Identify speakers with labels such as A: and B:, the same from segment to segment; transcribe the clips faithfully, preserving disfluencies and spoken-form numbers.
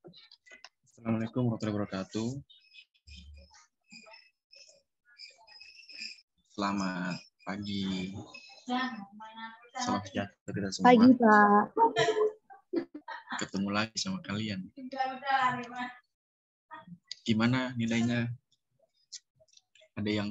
A: Assalamualaikum warahmatullahi wabarakatuh. Selamat pagi. Salam sejahtera kita semua.
B: Pagi, Pak.
A: Ketemu lagi sama kalian. Gimana nilainya? Ada yang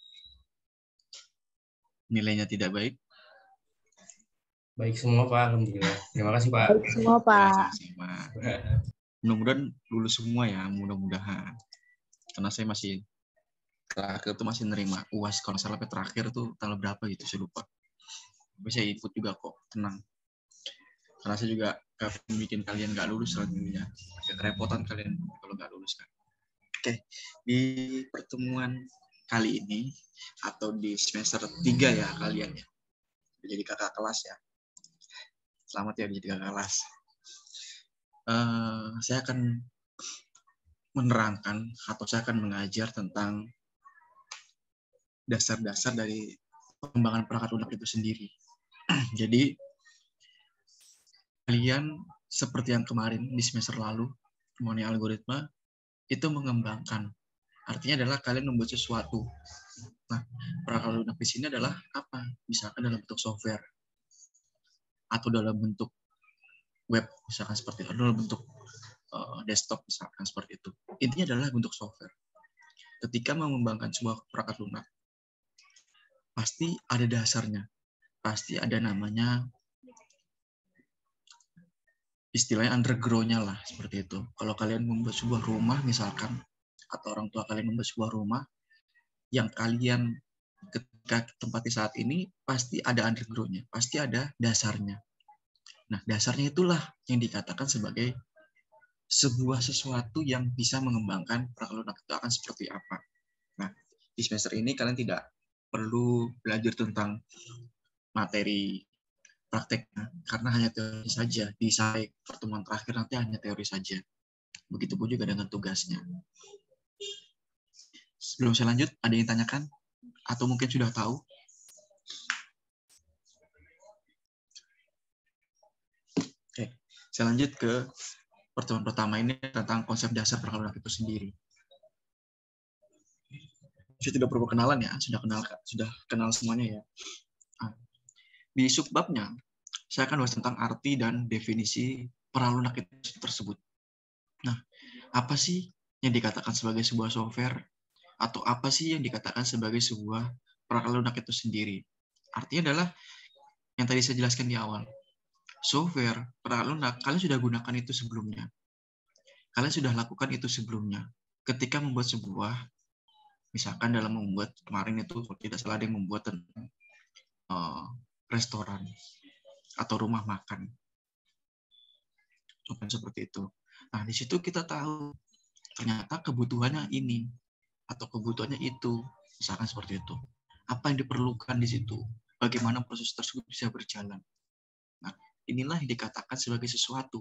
A: nilainya tidak baik?
C: Baik semua, Pak. Alhamdulillah. Terima kasih, Pak.
B: Baik semua, Pak.
A: Ya, sama-sama. Mudah-mudahan lulus semua ya, mudah-mudahan. Karena saya masih terakhir tuh masih nerima U A S, kalau salah terakhir tuh tanggal berapa gitu, saya lupa. Tapi saya ikut juga kok, tenang. Karena saya juga gak bikin kalian gak lulus selanjutnya. Agak kerepotan kalian kalau gak lulus kan. Oke, di pertemuan kali ini, atau di semester tiga ya kalian ya, jadi kakak kelas ya. Selamat ya jadi kakak kelas. Uh, saya akan menerangkan atau saya akan mengajar tentang dasar-dasar dari pengembangan perangkat lunak itu sendiri. Jadi kalian seperti yang kemarin di semester lalu mengenai algoritma itu mengembangkan. Artinya adalah kalian membuat sesuatu. Nah, perangkat lunak di sini adalah apa? Misalkan dalam bentuk software atau dalam bentuk web, misalkan seperti itu, dalam bentuk uh, desktop misalkan seperti itu. Intinya adalah bentuk software. Ketika mengembangkan sebuah perangkat lunak, pasti ada dasarnya, pasti ada namanya, istilahnya underground-nya lah, seperti itu. Kalau kalian membuat sebuah rumah misalkan, atau orang tua kalian membuat sebuah rumah, yang kalian ketika tempati saat ini, pasti ada underground-nya, pasti ada dasarnya. Nah, dasarnya itulah yang dikatakan sebagai sebuah sesuatu yang bisa mengembangkan perangkat lunak itu akan seperti apa. Nah, di semester ini kalian tidak perlu belajar tentang materi prakteknya, karena hanya teori saja. Di sampai pertemuan terakhir nanti hanya teori saja. Begitupun juga dengan tugasnya. Sebelum saya lanjut, ada yang tanyakan? Atau mungkin sudah tahu? Oke, saya lanjut ke pertemuan pertama ini tentang konsep dasar perangkat lunak itu sendiri. Saya tidak perlu kenalan ya, sudah kenal sudah kenal semuanya ya. Nah, di subbabnya, saya akan bahas tentang arti dan definisi perangkat lunak itu tersebut. Nah, apa sih yang dikatakan sebagai sebuah software? Atau apa sih yang dikatakan sebagai sebuah perangkat lunak itu sendiri? Artinya adalah yang tadi saya jelaskan di awal. Software, perangkat lunak, kalian sudah gunakan itu sebelumnya. Kalian sudah lakukan itu sebelumnya. Ketika membuat sebuah, misalkan dalam membuat, kemarin itu kalau tidak salah ada yang membuat tentang uh, restoran atau rumah makan. Contohnya seperti itu. Nah, di situ kita tahu ternyata kebutuhannya ini atau kebutuhannya itu, misalkan seperti itu. Apa yang diperlukan di situ? Bagaimana proses tersebut bisa berjalan? Nah, inilah yang dikatakan sebagai sesuatu.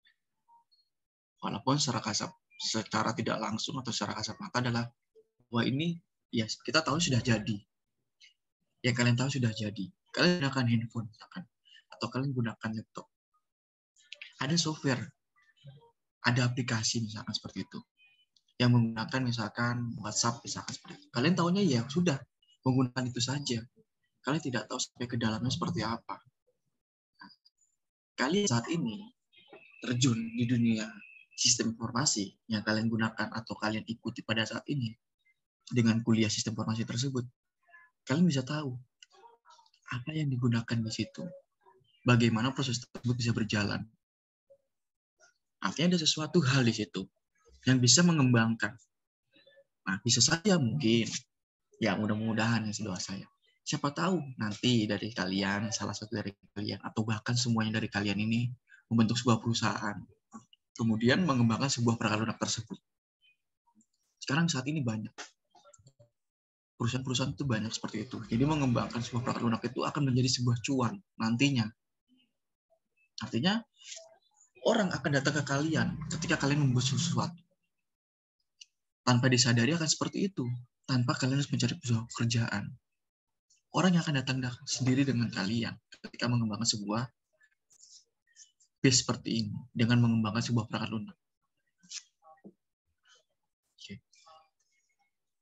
A: Walaupun secara kasat, secara tidak langsung atau secara kasat mata adalah bahwa ini ya kita tahu sudah jadi. Yang kalian tahu sudah jadi. Kalian gunakan handphone misalkan, atau kalian gunakan laptop. Ada software, ada aplikasi misalkan seperti itu. Yang menggunakan misalkan WhatsApp misalkan seperti itu. Kalian tahunya ya sudah menggunakan itu saja. Kalian tidak tahu sampai ke dalamnya seperti apa. Nah, kalian saat ini terjun di dunia sistem informasi yang kalian gunakan atau kalian ikuti pada saat ini dengan kuliah sistem informasi tersebut, kalian bisa tahu apa yang digunakan di situ, bagaimana proses tersebut bisa berjalan. Artinya ada sesuatu hal di situ yang bisa mengembangkan. Nah, bisa saja mungkin, ya mudah-mudahan ya doa saya. Siapa tahu nanti dari kalian, salah satu dari kalian, atau bahkan semuanya dari kalian ini membentuk sebuah perusahaan. Kemudian mengembangkan sebuah perangkat lunak tersebut. Sekarang saat ini banyak. Perusahaan-perusahaan itu banyak seperti itu. Jadi mengembangkan sebuah perangkat lunak itu akan menjadi sebuah cuan nantinya. Artinya, orang akan datang ke kalian ketika kalian membuat sesuatu. Tanpa disadari akan seperti itu. Tanpa kalian harus mencari sebuah pekerjaan. Orang yang akan datang sendiri dengan kalian ketika mengembangkan sebuah base seperti ini. Dengan mengembangkan sebuah perangkat lunak.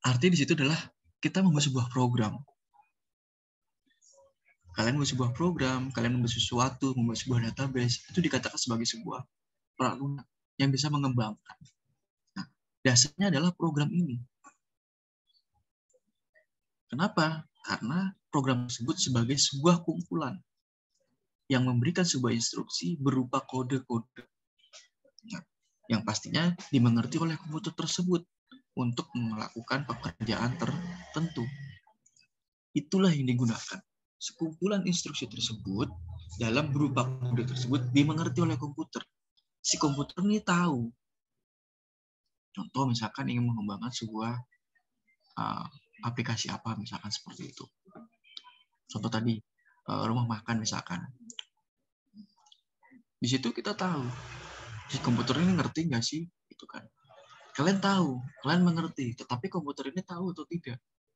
A: Artinya di situ adalah kita membuat sebuah program. Kalian membuat sebuah program, kalian membuat sesuatu, membuat sebuah database, itu dikatakan sebagai sebuah perangkat lunak yang bisa mengembangkan. Nah, dasarnya adalah program ini. Kenapa? Karena program tersebut sebagai sebuah kumpulan yang memberikan sebuah instruksi berupa kode-kode. Nah, yang pastinya dimengerti oleh komputer tersebut untuk melakukan pekerjaan tertentu. Itulah yang digunakan. Sekumpulan instruksi tersebut dalam berupa kode tersebut dimengerti oleh komputer. Si komputer ini tahu. Contoh misalkan ingin mengembangkan sebuah uh, aplikasi apa misalkan seperti itu. Contoh tadi uh, rumah makan misalkan. Di situ kita tahu si komputer ini ngerti nggak sih, itu kan. Kalian tahu, kalian mengerti, tetapi komputer ini tahu atau tidak?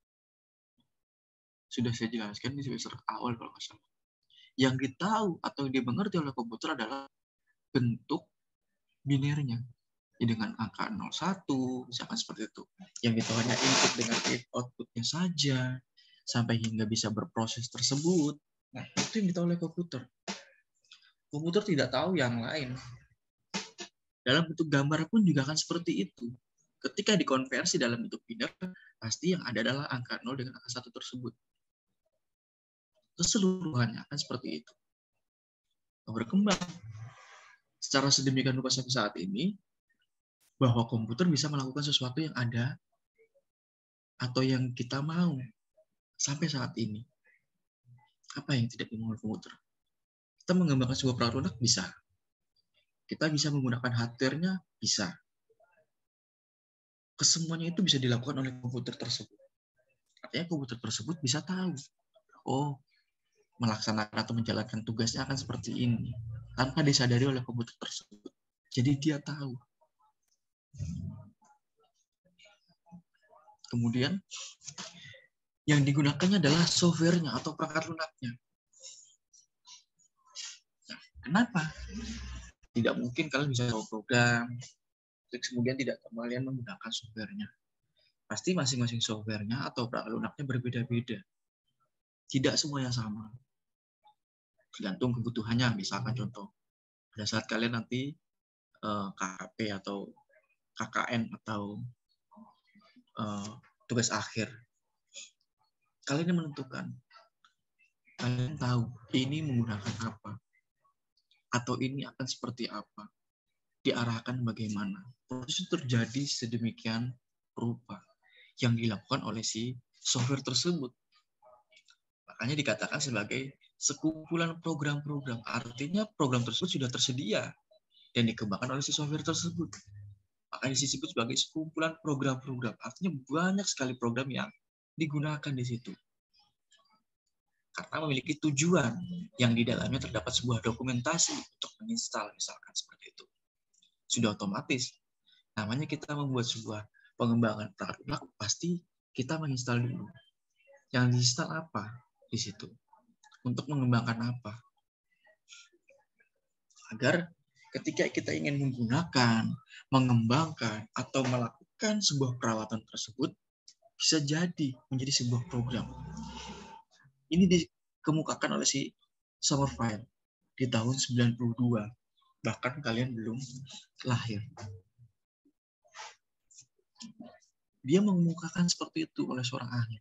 A: Sudah saya jelaskan di semester awal kalau nggak salah. Yang ditahu atau yang dimengerti oleh komputer adalah bentuk binernya. Ya, dengan angka nol satu, misalkan seperti itu. Yang ditahu hanya input dengan outputnya saja, sampai hingga bisa berproses tersebut. Nah, itu yang ditahu oleh komputer. Komputer tidak tahu yang lain. Dalam bentuk gambar pun juga akan seperti itu. Ketika dikonversi dalam bentuk biner, pasti yang ada adalah angka nol dengan angka satu tersebut. Keseluruhannya akan seperti itu. Berkembang secara sedemikian rupa sampai saat ini, bahwa komputer bisa melakukan sesuatu yang ada atau yang kita mau sampai saat ini. Apa yang tidak dimau oleh komputer? Kita mengembangkan sebuah perangkat lunak bisa. Kita bisa menggunakan hardware-nya bisa. Kesemuanya itu bisa dilakukan oleh komputer tersebut. Artinya komputer tersebut bisa tahu, oh, melaksanakan atau menjalankan tugasnya akan seperti ini, tanpa disadari oleh komputer tersebut. Jadi dia tahu. Kemudian, yang digunakannya adalah software-nya atau perangkat lunaknya. Nah, kenapa? Tidak mungkin kalian bisa tahu program, terus kemudian tidak kalian menggunakan software-nya. Pasti masing-masing software-nya atau perangkat lunaknya berbeda-beda. Tidak semuanya sama. Tergantung kebutuhannya. Misalkan contoh, pada saat kalian nanti uh, K K P atau K K N atau uh, tugas akhir, kalian yang menentukan. Kalian tahu ini menggunakan apa, atau ini akan seperti apa, diarahkan bagaimana. Proses terjadi sedemikian rupa yang dilakukan oleh si software tersebut. Makanya dikatakan sebagai sekumpulan program-program. Artinya program tersebut sudah tersedia dan dikembangkan oleh si software tersebut. Makanya disebut sebagai sekumpulan program-program. Artinya banyak sekali program yang digunakan di situ. Karena memiliki tujuan yang di dalamnya terdapat sebuah dokumentasi untuk menginstal, misalkan seperti itu. Sudah otomatis. Namanya kita membuat sebuah pengembangan perangkat lunak, pasti kita menginstal dulu. Yang diinstal apa di situ? Untuk mengembangkan apa? Agar ketika kita ingin menggunakan, mengembangkan, atau melakukan sebuah perawatan tersebut, bisa jadi menjadi sebuah program. Ini dikemukakan oleh si Sommerfeld di tahun sembilan puluh dua. Bahkan kalian belum lahir. Dia mengemukakan seperti itu oleh seorang ahli.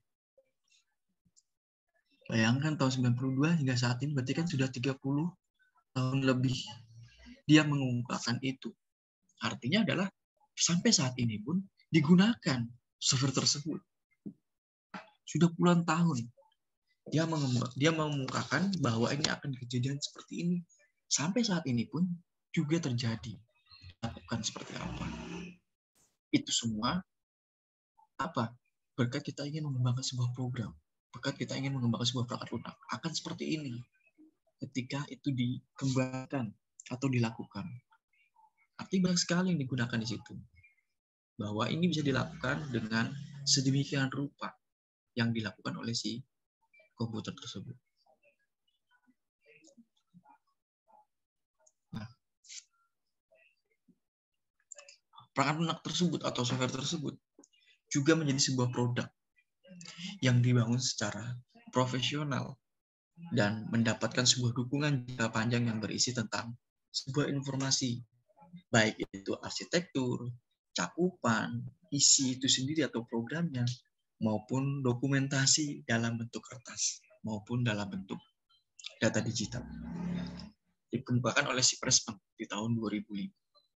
A: Bayangkan tahun sembilan puluh dua hingga saat ini berarti kan sudah tiga puluh tahun lebih. Dia mengemukakan itu. Artinya adalah sampai saat ini pun digunakan software tersebut. Sudah puluhan tahun. Dia dia mengemukakan bahwa ini akan kejadian seperti ini. Sampai saat ini pun juga terjadi. Lakukan seperti apa? Itu semua apa? Berkat kita ingin mengembangkan sebuah program. Berkat kita ingin mengembangkan sebuah perangkat lunak. Akan seperti ini. Ketika itu dikembangkan atau dilakukan. Artinya banyak sekali yang digunakan di situ. Bahwa ini bisa dilakukan dengan sedemikian rupa yang dilakukan oleh si komputer tersebut. Nah, perangkat lunak tersebut atau software tersebut juga menjadi sebuah produk yang dibangun secara profesional dan mendapatkan sebuah dukungan jangka panjang yang berisi tentang sebuah informasi, baik itu arsitektur, cakupan, isi itu sendiri atau programnya, maupun dokumentasi dalam bentuk kertas, maupun dalam bentuk data digital. Dikembangkan oleh si Pressman di tahun dua ribu lima.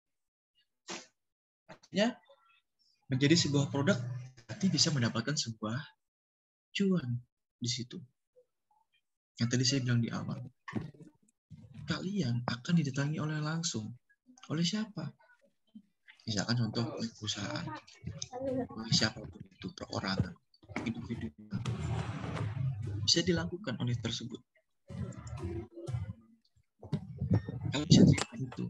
A: Artinya, menjadi sebuah produk berarti bisa mendapatkan sebuah cuan di situ. Yang tadi saya bilang di awal. Kalian akan didatangi oleh langsung. Oleh siapa? Misalkan contoh oleh perusahaan. Oleh siapapun itu, perorangan, individu. Bisa dilakukan oleh tersebut. Kalian bisa terima itu.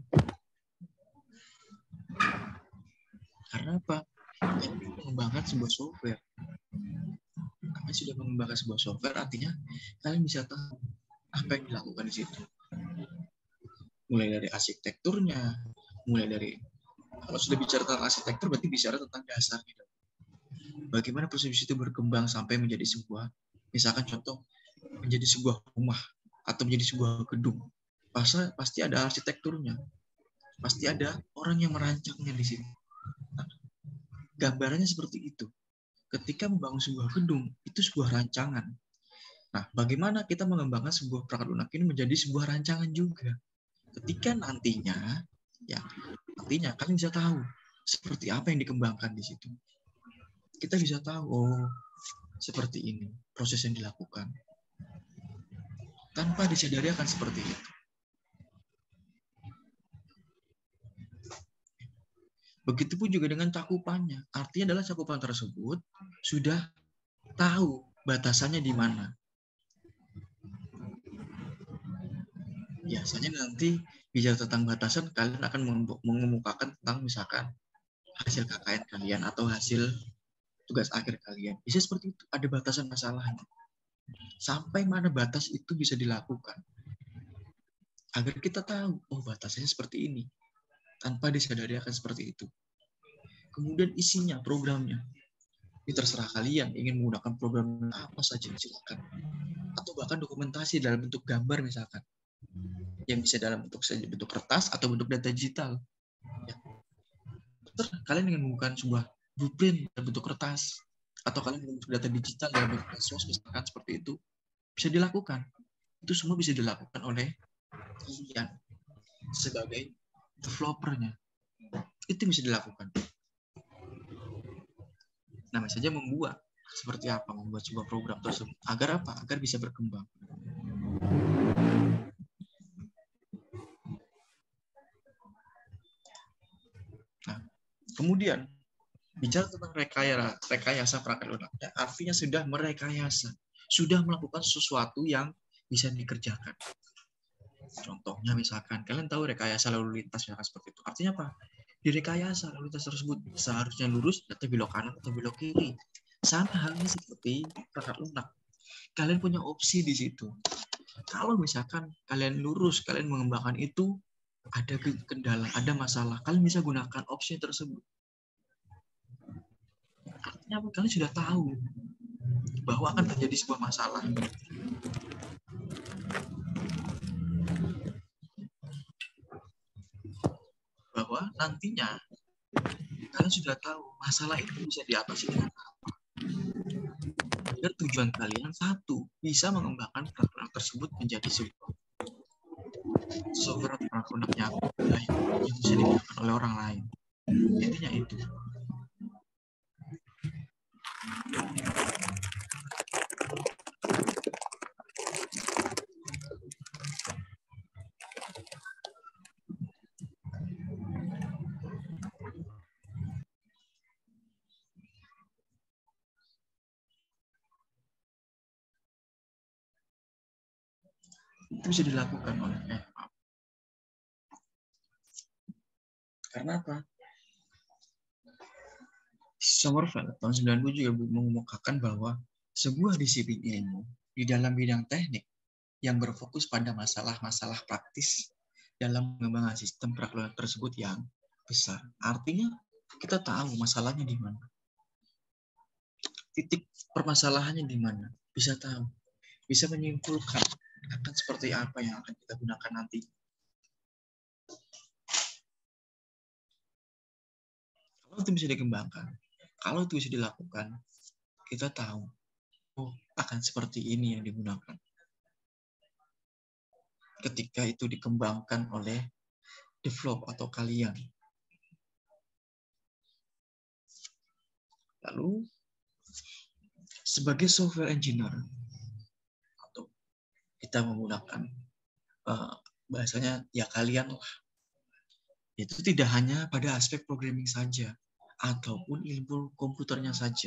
A: Karena apa? Kalian mengembangkan sebuah software. Kalian sudah mengembangkan sebuah software, artinya kalian bisa tahu apa yang dilakukan di situ. Mulai dari arsitekturnya, mulai dari, kalau sudah bicara tentang arsitektur, berarti bicara tentang dasarnya. Bagaimana proses itu berkembang sampai menjadi sebuah, misalkan contoh, menjadi sebuah rumah, atau menjadi sebuah gedung. Pasti, pasti ada arsitekturnya. Pasti ada orang yang merancangnya di sini. Nah, gambarannya seperti itu. Ketika membangun sebuah gedung, itu sebuah rancangan. Nah, bagaimana kita mengembangkan sebuah perangkat lunak ini menjadi sebuah rancangan juga. Ketika nantinya, ya, nantinya kalian bisa tahu seperti apa yang dikembangkan di situ. Kita bisa tahu, oh, seperti ini proses yang dilakukan. Tanpa disadari akan seperti itu. Begitupun juga dengan cakupannya. Artinya adalah cakupan tersebut sudah tahu batasannya di mana. Biasanya nanti bicara tentang batasan, kalian akan mengemukakan tentang misalkan hasil K K N kalian atau hasil tugas akhir kalian. Bisa seperti itu, ada batasan masalahnya. Sampai mana batas itu bisa dilakukan. Agar kita tahu, oh batasannya seperti ini. Tanpa disadari akan seperti itu. Kemudian isinya, programnya. Ini terserah kalian ingin menggunakan program apa saja, silakan. Atau bahkan dokumentasi dalam bentuk gambar misalkan. Yang bisa dalam bentuk bentuk kertas atau bentuk data digital. Ya. Terus kalian ingin menggunakan sebuah blueprint dalam bentuk kertas. Atau kalian ingin bentuk data digital dalam bentuk kasus misalkan seperti itu. Bisa dilakukan. Itu semua bisa dilakukan oleh kalian sebagai developernya. Itu bisa dilakukan. Namanya saja membuat. Seperti apa membuat sebuah program tersebut. Agar apa? Agar bisa berkembang. Nah, kemudian bicara tentang rekayasa, rekayasa perangkat lunak. Ya, artinya sudah merekayasa. Sudah melakukan sesuatu yang bisa dikerjakan. Contohnya misalkan, kalian tahu rekayasa lalu lintas misalkan seperti itu. Artinya apa? Direkayasa lalu lintas tersebut seharusnya lurus atau belok kanan atau belok kiri. Sama halnya seperti perangkat lunak. Kalian punya opsi di situ. Kalau misalkan kalian lurus, kalian mengembangkan itu, ada kendala, ada masalah, kalian bisa gunakan opsi tersebut. Artinya kalian sudah tahu bahwa akan terjadi sebuah masalah. Bahwa nantinya kalian sudah tahu masalah itu bisa diatasi dengan apa. Agar tujuan kalian satu, bisa mengembangkan perangkat tersebut menjadi sebuah software perangkat lunak yang baik, yang bisa digunakan oleh orang lain. Intinya itu. Itu bisa dilakukan oleh eh, maaf. Karena apa? Sommerfeld tahun sembilan puluh juga mengemukakan bahwa sebuah disiplin ilmu di dalam bidang teknik yang berfokus pada masalah-masalah praktis dalam mengembangkan sistem perangkat tersebut yang besar. Artinya kita tahu masalahnya di mana. titik permasalahannya di mana, bisa tahu, bisa menyimpulkan akan seperti apa yang akan kita gunakan nanti. Kalau itu bisa dikembangkan, kalau itu bisa dilakukan, kita tahu, oh akan seperti ini yang digunakan. Ketika itu dikembangkan oleh develop atau kalian. Lalu, sebagai software engineer, atau kita menggunakan uh, bahasanya ya kalian lah, itu tidak hanya pada aspek programming saja, ataupun ilmu komputernya saja.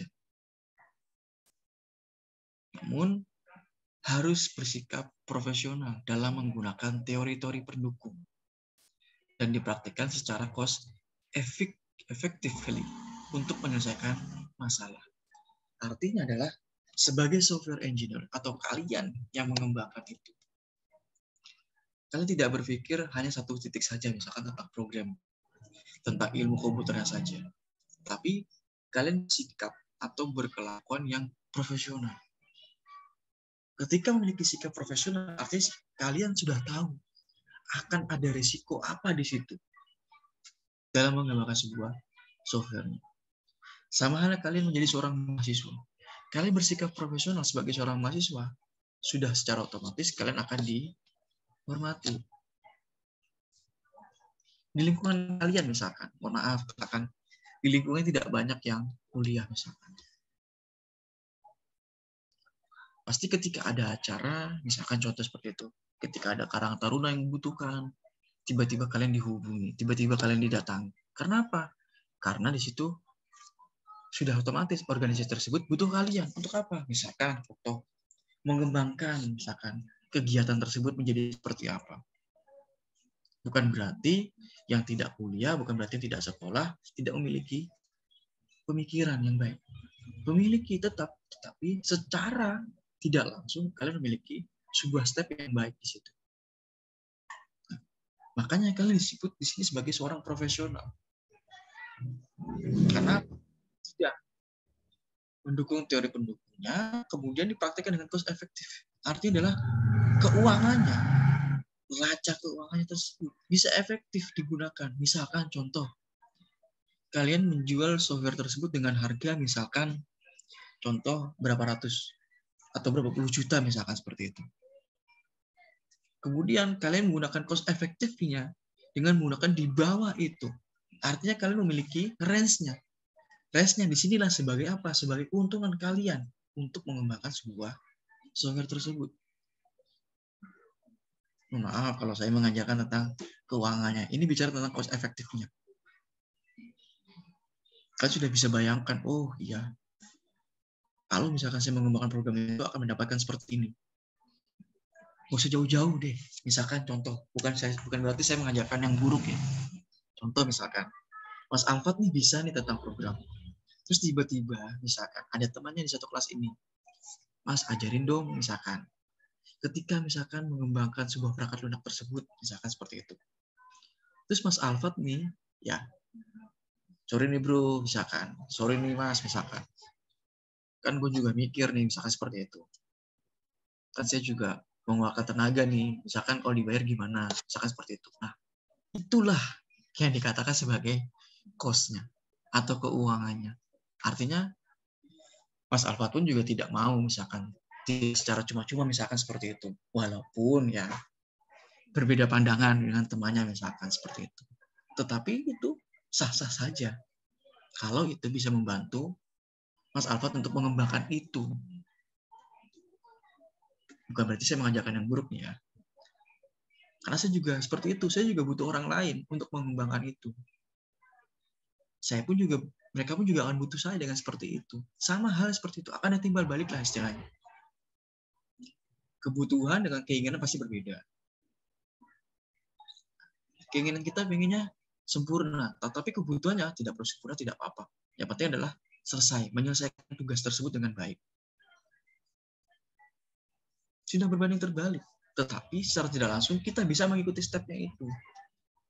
A: Namun, harus bersikap profesional dalam menggunakan teori-teori pendukung dan dipraktikkan secara cost effectively untuk menyelesaikan masalah. Artinya adalah sebagai software engineer atau kalian yang mengembangkan itu, kalian tidak berpikir hanya satu titik saja, misalkan tentang program, tentang ilmu komputernya saja. Tapi kalian sikap atau berkelakuan yang profesional. Ketika memiliki sikap profesional, artinya kalian sudah tahu akan ada risiko apa di situ dalam mengembangkan sebuah software. Sama halnya kalian menjadi seorang mahasiswa. Kalian bersikap profesional sebagai seorang mahasiswa, sudah secara otomatis kalian akan dihormati. Di lingkungan kalian misalkan, mohon maaf, katakan di lingkungan tidak banyak yang kuliah misalkan. Pasti ketika ada acara, misalkan contoh seperti itu, ketika ada Karang Taruna yang membutuhkan, tiba-tiba kalian dihubungi, tiba-tiba kalian didatangi. Karena apa? Karena di situ sudah otomatis organisasi tersebut butuh kalian. Untuk apa? Misalkan foto, mengembangkan misalkan kegiatan tersebut menjadi seperti apa. Bukan berarti yang tidak kuliah, bukan berarti tidak sekolah, tidak memiliki pemikiran yang baik. Memiliki tetap, tetapi secara tidak langsung kalian memiliki sebuah step yang baik di situ. Nah, makanya kalian disebut di sini sebagai seorang profesional. Karena tidak mendukung teori pendukungnya, kemudian dipraktikkan dengan cost efektif. Artinya adalah keuangannya, raca keuangannya tersebut bisa efektif digunakan. Misalkan contoh, kalian menjual software tersebut dengan harga misalkan contoh berapa ratus atau berapa puluh juta misalkan seperti itu. Kemudian kalian menggunakan cost efektifnya dengan menggunakan di bawah itu. Artinya kalian memiliki range-nya. Range-nya disinilah sebagai apa? Sebagai keuntungan kalian untuk mengembangkan sebuah software tersebut. Maaf kalau saya mengajarkan tentang keuangannya. Ini bicara tentang cost efektifnya. Kalian sudah bisa bayangkan, oh iya, kalau misalkan saya mengembangkan program itu akan mendapatkan seperti ini. Nggak usah jauh-jauh deh. Misalkan contoh, bukan saya bukan berarti saya mengajarkan yang buruk ya. Contoh misalkan, Mas Alfat nih bisa nih tentang program. Terus tiba-tiba misalkan ada temannya di satu kelas ini. Mas ajarin dong misalkan. Ketika misalkan mengembangkan sebuah perangkat lunak tersebut, misalkan seperti itu. Terus Mas Alfat nih, ya, sorry nih bro, misalkan. Sorry nih mas, misalkan. Kan gue juga mikir nih, misalkan seperti itu. Kan saya juga mengeluarkan tenaga nih, misalkan kalau dibayar gimana, misalkan seperti itu. Nah, itulah yang dikatakan sebagai cost-nya atau keuangannya. Artinya, Mas Alfat pun juga tidak mau misalkan secara cuma-cuma misalkan seperti itu. Walaupun ya berbeda pandangan dengan temannya misalkan seperti itu. Tetapi itu sah-sah saja. Kalau itu bisa membantu Mas Alfat untuk mengembangkan itu. Bukan berarti saya mengajarkan yang buruk ya. Karena saya juga seperti itu. Saya juga butuh orang lain untuk mengembangkan itu. Saya pun juga, mereka pun juga akan butuh saya dengan seperti itu. Sama hal seperti itu. Akan ada timbal balik lah istilahnya. Kebutuhan dengan keinginan pasti berbeda. Keinginan kita pengennya sempurna, tetapi kebutuhannya tidak perlu sempurna, tidak apa-apa. Yang penting adalah selesai, menyelesaikan tugas tersebut dengan baik. Sudah berbanding terbalik. Tetapi secara tidak langsung kita bisa mengikuti stepnya itu.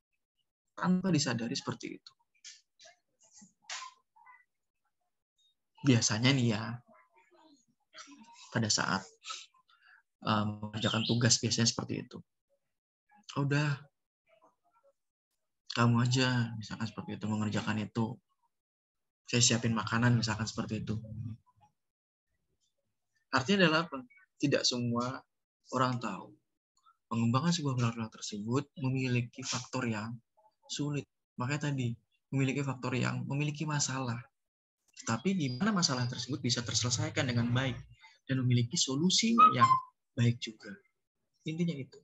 A: Tanpa disadari seperti itu. biasanya nih ya, pada saat um, mengerjakan tugas biasanya seperti itu. Udah, kamu aja, misalkan seperti itu, mengerjakan itu. Saya siapin makanan, misalkan seperti itu. Artinya adalah apa? Tidak semua orang tahu. Pengembangan sebuah produk tersebut memiliki faktor yang sulit. Makanya tadi, memiliki faktor yang memiliki masalah. Tapi gimana masalah tersebut bisa terselesaikan dengan baik dan memiliki solusinya yang baik juga. Intinya itu.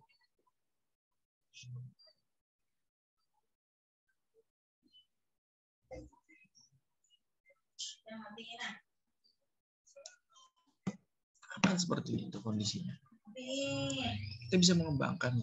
A: Akan seperti itu kondisinya. Kita bisa mengembangkan.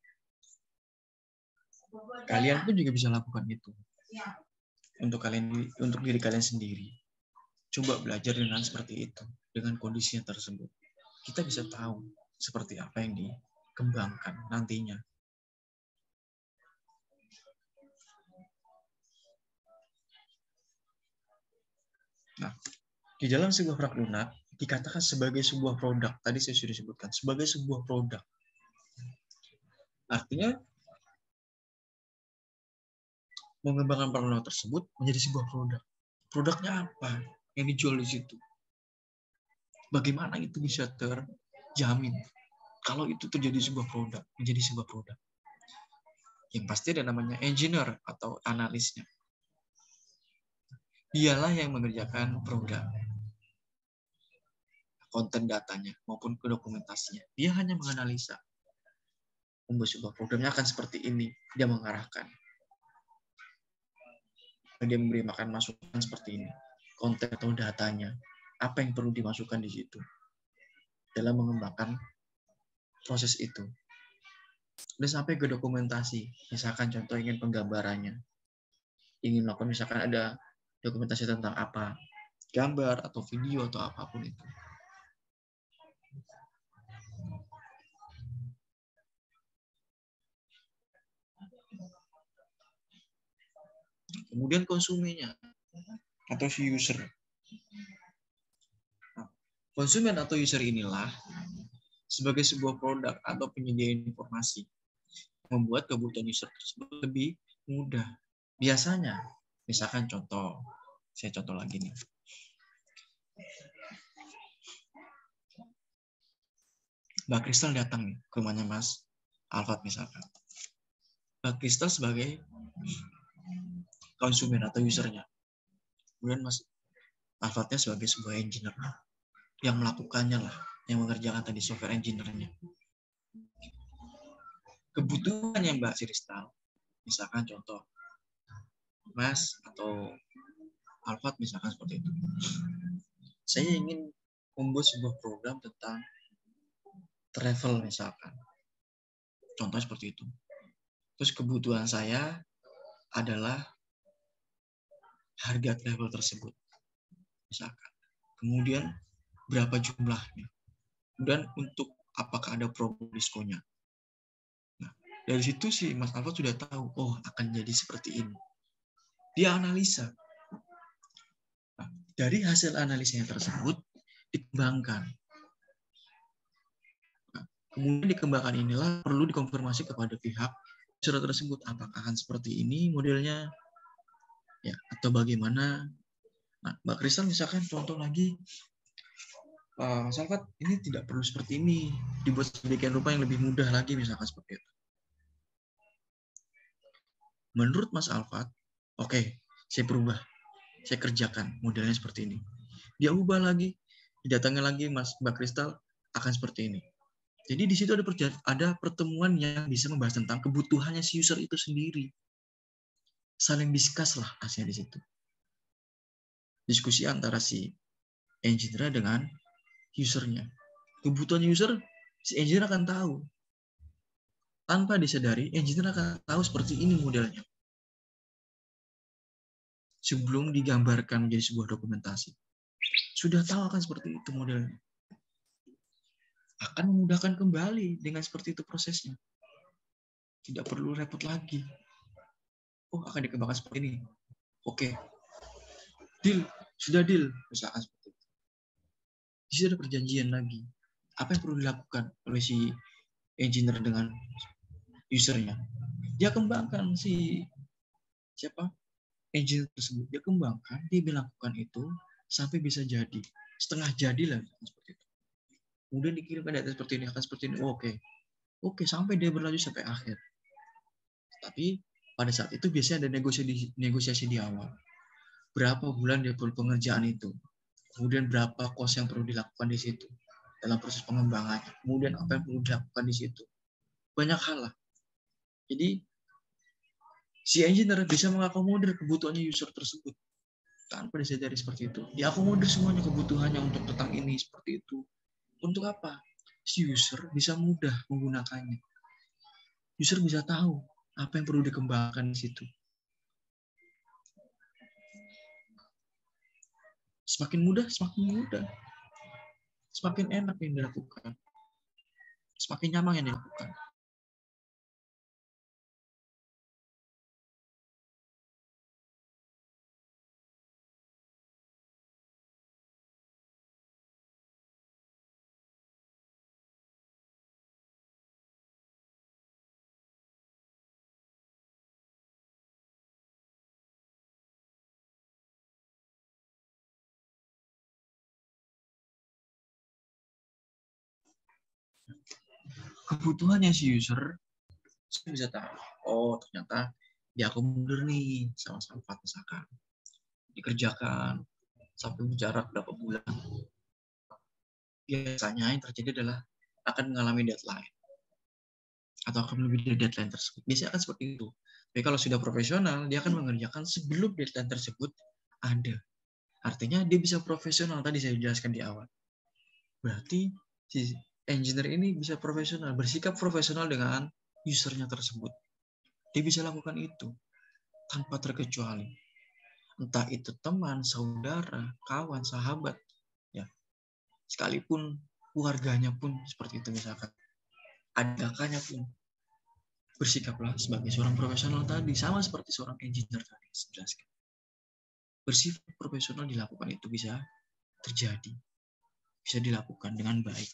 A: Kalian pun juga bisa lakukan itu. Untuk kalian, untuk diri kalian sendiri. Coba belajar dengan seperti itu, dengan kondisinya tersebut. Kita bisa tahu seperti apa yang dikembangkan nantinya. Nah, di dalam sebuah produk lunak dikatakan sebagai sebuah produk. Tadi saya sudah sebutkan sebagai sebuah produk. Artinya mengembangkan produk tersebut menjadi sebuah produk. Produknya apa yang dijual di situ? Bagaimana itu bisa terjamin kalau itu terjadi sebuah produk, menjadi sebuah produk? Yang pasti ada namanya engineer atau analisnya. Dialah yang mengerjakan produk, konten datanya maupun ke dokumentasinya. Dia hanya menganalisa. Membuat sebuah programnya akan seperti ini. Dia mengarahkan. Dia memberi makan masukan seperti ini. Konten atau datanya. Apa yang perlu dimasukkan di situ. Dalam mengembangkan proses itu. Udah sampai ke dokumentasi. Misalkan contoh ingin penggambarannya. Ingin melakukan misalkan ada dokumentasi tentang apa. Gambar atau video atau apapun itu. Kemudian konsumennya atau si user. Nah, konsumen atau user inilah sebagai sebuah produk atau penyedia informasi membuat kebutuhan user tersebut lebih mudah. Biasanya, misalkan contoh, saya contoh lagi nih. Mbak Kristal datang nih ke rumahnya Mas Alfat misalkan. Mbak Kristal sebagai konsumen atau usernya. Kemudian Mas Alfatnya sebagai sebuah engineer yang melakukannya lah, yang mengerjakan tadi software engineer-nya. Kebutuhannya Mbak Kristal, misalkan contoh, Mas atau Alfat misalkan seperti itu. Saya ingin membuat sebuah program tentang travel misalkan. Contoh seperti itu. Terus kebutuhan saya adalah harga travel tersebut. Misalkan. Kemudian berapa jumlahnya. Dan untuk apakah ada promo diskonnya. Nah, dari situ sih Mas Alfat sudah tahu, oh akan jadi seperti ini. Dia analisa. Nah, dari hasil analisanya tersebut dikembangkan. Nah, kemudian dikembangkan inilah perlu dikonfirmasi kepada pihak user tersebut, apakah akan seperti ini modelnya, ya atau bagaimana. Nah, Mbak Kristal misalkan contoh lagi, uh, Mas Alfat ini tidak perlu seperti ini, dibuat sedemikian rupa yang lebih mudah lagi misalkan seperti itu. Menurut Mas Alfat, oke, okay, saya berubah, saya kerjakan modelnya seperti ini. Dia ubah lagi, didatangi lagi Mas Mbak Kristal akan seperti ini. Jadi di situ ada ada pertemuan yang bisa membahas tentang kebutuhannya si user itu sendiri. Saling discuss lah hasilnya di situ. Diskusi antara si engineer dengan usernya. Kebutuhan user, si engineer akan tahu. Tanpa disadari, engineer akan tahu seperti ini modelnya. Sebelum digambarkan menjadi sebuah dokumentasi. Sudah tahu akan seperti itu modelnya. Akan memudahkan kembali dengan seperti itu prosesnya. Tidak perlu repot lagi. Oh, akan dikembangkan seperti ini. Oke. Deal. Sudah deal, misalkan seperti itu. Di situ ada perjanjian lagi. Apa yang perlu dilakukan oleh si engineer dengan usernya? Dia kembangkan si siapa engineer tersebut. Dia kembangkan, dia melakukan itu sampai bisa jadi. Setengah jadi lah seperti itu. Kemudian dikirimkan data seperti ini, akan seperti ini. Oh, oke. Oke, sampai dia berlanjut sampai akhir. Tapi pada saat itu biasanya ada negosiasi, negosiasi di awal. Berapa bulan dia perlu pengerjaan itu. Kemudian berapa kos yang perlu dilakukan di situ dalam proses pengembangannya. Kemudian apa yang perlu dilakukan di situ. Banyak hal lah. Jadi si engineer bisa mengakomodir kebutuhannya user tersebut tanpa disadari seperti itu. Diakomodir semuanya kebutuhannya untuk tentang ini seperti itu. Untuk apa? Si user bisa mudah menggunakannya. User bisa tahu apa yang perlu dikembangkan di situ. Semakin mudah, semakin mudah. Semakin enak yang dilakukan. Semakin nyaman yang dilakukan. Kebutuhannya si user, saya bisa tahu, oh ternyata diakomodir nih sama-sama misalkan. Dikerjakan sampai jarak berapa bulan. Biasanya yang terjadi adalah akan mengalami deadline. Atau akan lebih dari deadline tersebut. Biasanya akan seperti itu. Tapi kalau sudah profesional, dia akan mengerjakan sebelum deadline tersebut ada. Artinya dia bisa profesional, tadi saya jelaskan di awal. Berarti si engineer ini bisa profesional, bersikap profesional dengan usernya tersebut. Dia bisa lakukan itu tanpa terkecuali. Entah itu teman, saudara, kawan, sahabat, ya. Sekalipun keluarganya pun seperti itu misalkan. Ada kakaknya pun. Bersikaplah sebagai seorang profesional tadi, sama seperti seorang engineer tadi saya jelaskan. Bersifat profesional dilakukan itu bisa terjadi. Bisa dilakukan dengan baik.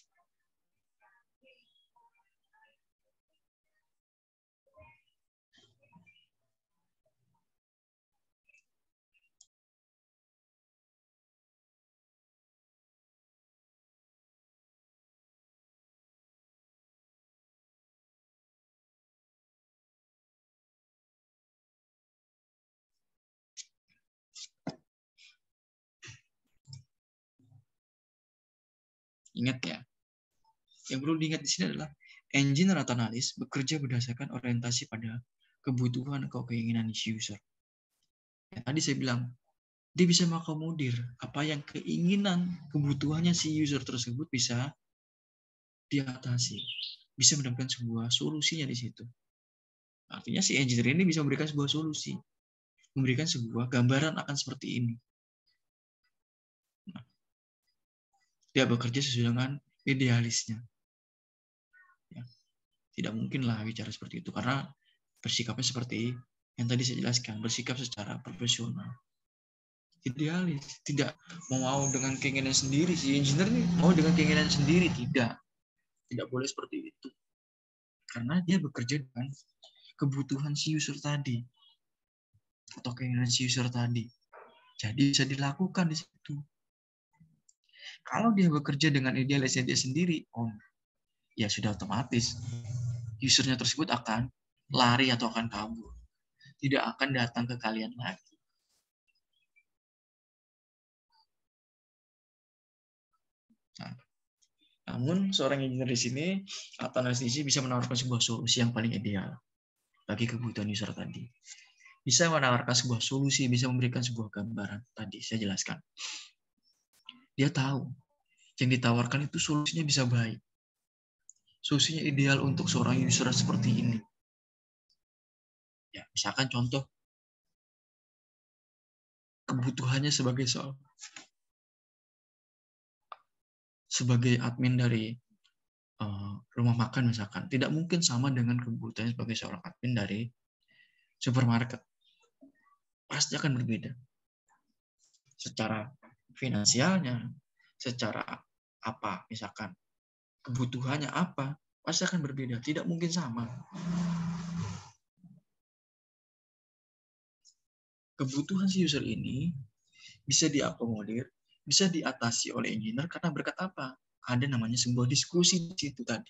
A: Ingat ya, yang perlu diingat di sini adalah engineer atau analis bekerja berdasarkan orientasi pada kebutuhan atau keinginan si user. Ya, tadi saya bilang, dia bisa mengakomodir apa yang keinginan, kebutuhannya si user tersebut bisa diatasi. Bisa mendapatkan sebuah solusinya di situ. Artinya si engineer ini bisa memberikan sebuah solusi. Memberikan sebuah gambaran akan seperti ini. Nah, dia bekerja sesuai dengan idealisnya. Ya, tidak mungkinlah bicara seperti itu karena bersikapnya seperti yang tadi saya jelaskan, bersikap secara profesional. Idealis, tidak mau dengan keinginan sendiri. Si engineer ini mau dengan keinginan sendiri, tidak. Tidak boleh seperti itu. Karena dia bekerja dengan kebutuhan si user tadi atau keinginan si user tadi. Jadi bisa dilakukan di situ. Kalau dia bekerja dengan idealisnya dia sendiri, oh, ya sudah otomatis usernya tersebut akan lari atau akan kabur. Tidak akan datang ke kalian lagi. Nah, namun seorang engineer di sini atau analis di sini bisa menawarkan sebuah solusi yang paling ideal bagi kebutuhan user tadi. Bisa menawarkan sebuah solusi, bisa memberikan sebuah gambaran. Tadi saya jelaskan. Dia tahu yang ditawarkan itu solusinya bisa baik. Solusinya ideal untuk seorang user seperti ini. Ya, misalkan contoh kebutuhannya sebagai soal sebagai admin dari uh, rumah makan misalkan, tidak mungkin sama dengan kebutuhannya sebagai seorang admin dari supermarket. Pasti akan berbeda. secara finansialnya, secara apa, misalkan kebutuhannya apa, pasti akan berbeda. Tidak mungkin sama. Kebutuhan si user ini bisa diakomodir, bisa diatasi oleh engineer karena berkat apa? Ada namanya sebuah diskusi di situ tadi.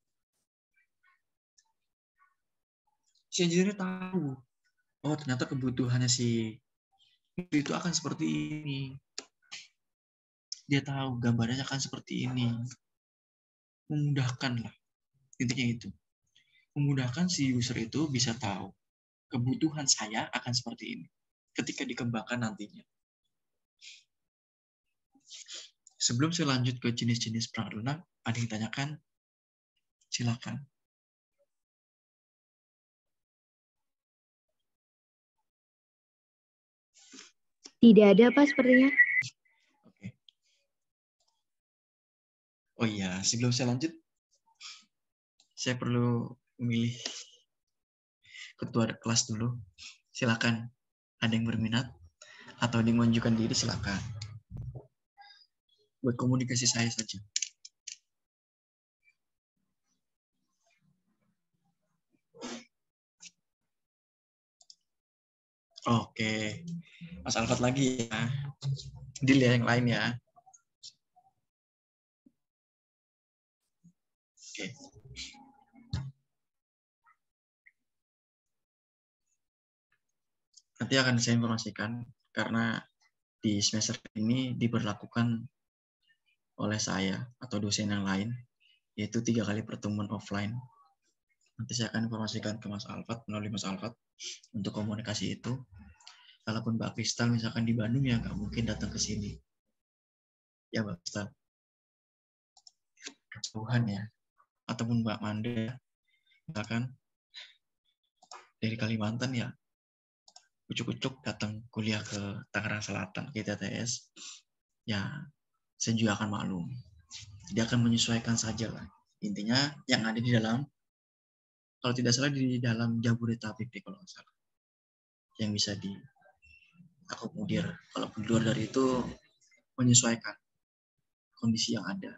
A: Si engineer tahu, oh ternyata kebutuhannya si itu akan seperti ini. Dia tahu gambarnya akan seperti ini. Memudahkan lah. Intinya itu. Memudahkan si user itu bisa tahu kebutuhan saya akan seperti ini ketika dikembangkan nantinya. Sebelum saya lanjut ke jenis-jenis perangkat lunak, ada yang ditanyakan? Silakan.
B: Tidak ada, Pak, sepertinya.
A: Oke. Oh iya, sebelum saya lanjut, saya perlu memilih ketua kelas dulu. Silakan. Ada yang berminat atau yang menunjukkan diri, silakan. Buat komunikasi saya saja. Oke, Mas Alfat lagi ya. Deal ya yang lain ya. Oke. Nanti akan saya informasikan karena di semester ini diberlakukan oleh saya atau dosen yang lain, yaitu tiga kali pertemuan offline. Nanti saya akan informasikan ke Mas Alfat, melalui Mas Alfat, untuk komunikasi itu. Kalaupun Mbak Kristal misalkan di Bandung, ya nggak mungkin datang ke sini. Ya Mbak Kristal. Kejauhan ya. Ataupun Mbak Manda, misalkan dari Kalimantan ya, ucuk-ucuk datang kuliah ke Tangerang Selatan, ke T T S, ya saya juga akan maklum. Dia akan menyesuaikan saja lah. Intinya yang ada di dalam, kalau tidak salah di dalam Jabodetabek kalau nggak salah, yang bisa diakomodir. Kalau di luar dari itu menyesuaikan kondisi yang ada.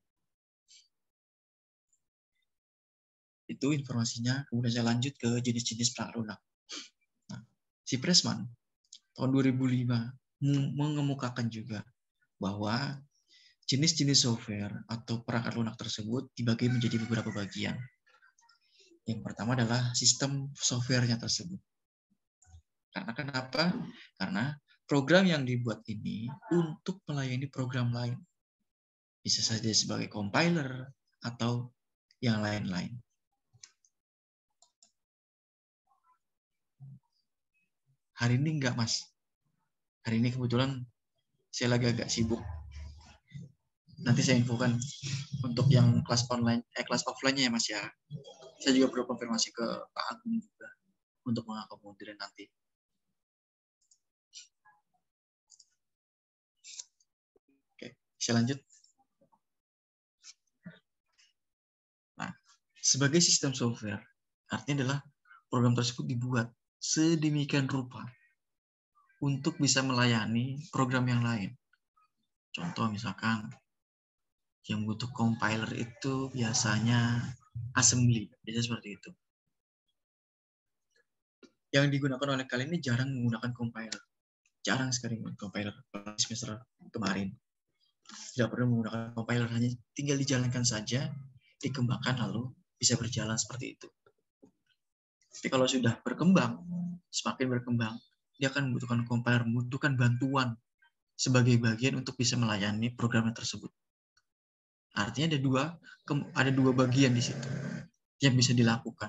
A: Itu informasinya. Kemudian saya lanjut ke jenis-jenis perangkat lunak. Nah, si Pressman tahun dua ribu lima mengemukakan juga bahwa jenis-jenis software atau perangkat lunak tersebut dibagi menjadi beberapa bagian. Yang pertama adalah sistem softwarenya tersebut. Karena kenapa? Karena program yang dibuat ini untuk melayani program lain. Bisa saja sebagai compiler atau yang lain-lain. Hari ini enggak, Mas. Hari ini kebetulan saya lagi agak sibuk. Nanti saya infokan untuk yang kelas online, eh kelas offline-nya ya Mas ya. Saya juga perlu konfirmasi ke Pak Agung juga untuk mengakomodir nanti. Oke, saya lanjut. Nah, sebagai sistem software, artinya adalah program tersebut dibuat sedemikian rupa untuk bisa melayani program yang lain. Contoh misalkan yang butuh compiler itu biasanya assembly, biasanya seperti itu. Yang digunakan oleh kalian ini jarang menggunakan compiler. Jarang sekali menggunakan compiler semester kemarin. Tidak perlu menggunakan compiler, hanya tinggal dijalankan saja, dikembangkan lalu bisa berjalan seperti itu. Tapi kalau sudah berkembang, semakin berkembang, dia akan membutuhkan compiler, membutuhkan bantuan sebagai bagian untuk bisa melayani program tersebut. Artinya ada dua ada dua bagian di situ yang bisa dilakukan.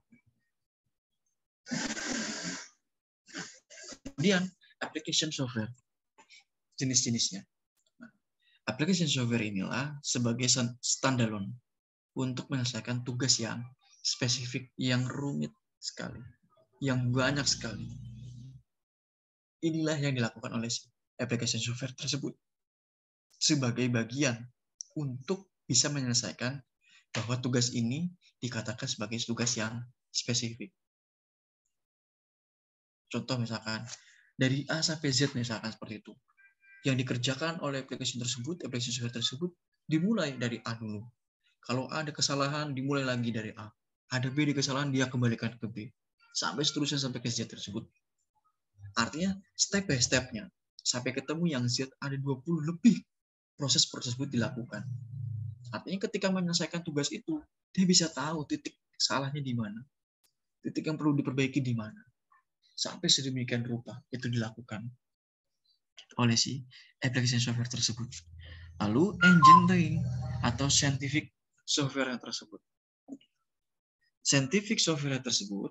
A: Kemudian application software, jenis-jenisnya. Nah, application software inilah sebagai standalone untuk menyelesaikan tugas yang spesifik, yang rumit sekali, yang banyak sekali. Inilah yang dilakukan oleh application software tersebut sebagai bagian untuk bisa menyelesaikan bahwa tugas ini dikatakan sebagai tugas yang spesifik. Contoh misalkan, dari A sampai Z misalkan seperti itu. yang dikerjakan oleh aplikasi tersebut, aplikasi software tersebut dimulai dari A dulu. Kalau A ada kesalahan, dimulai lagi dari A. Ada B di kesalahan, dia kembalikan ke B. Sampai seterusnya sampai ke Z tersebut. Artinya step by step-nya. Sampai ketemu yang Z ada dua puluh lebih proses-proses tersebut dilakukan. Artinya ketika menyelesaikan tugas itu, dia bisa tahu titik salahnya di mana. Titik yang perlu diperbaiki di mana. Sampai sedemikian rupa itu dilakukan oleh si application software tersebut. Lalu engineering atau scientific software tersebut. Scientific software tersebut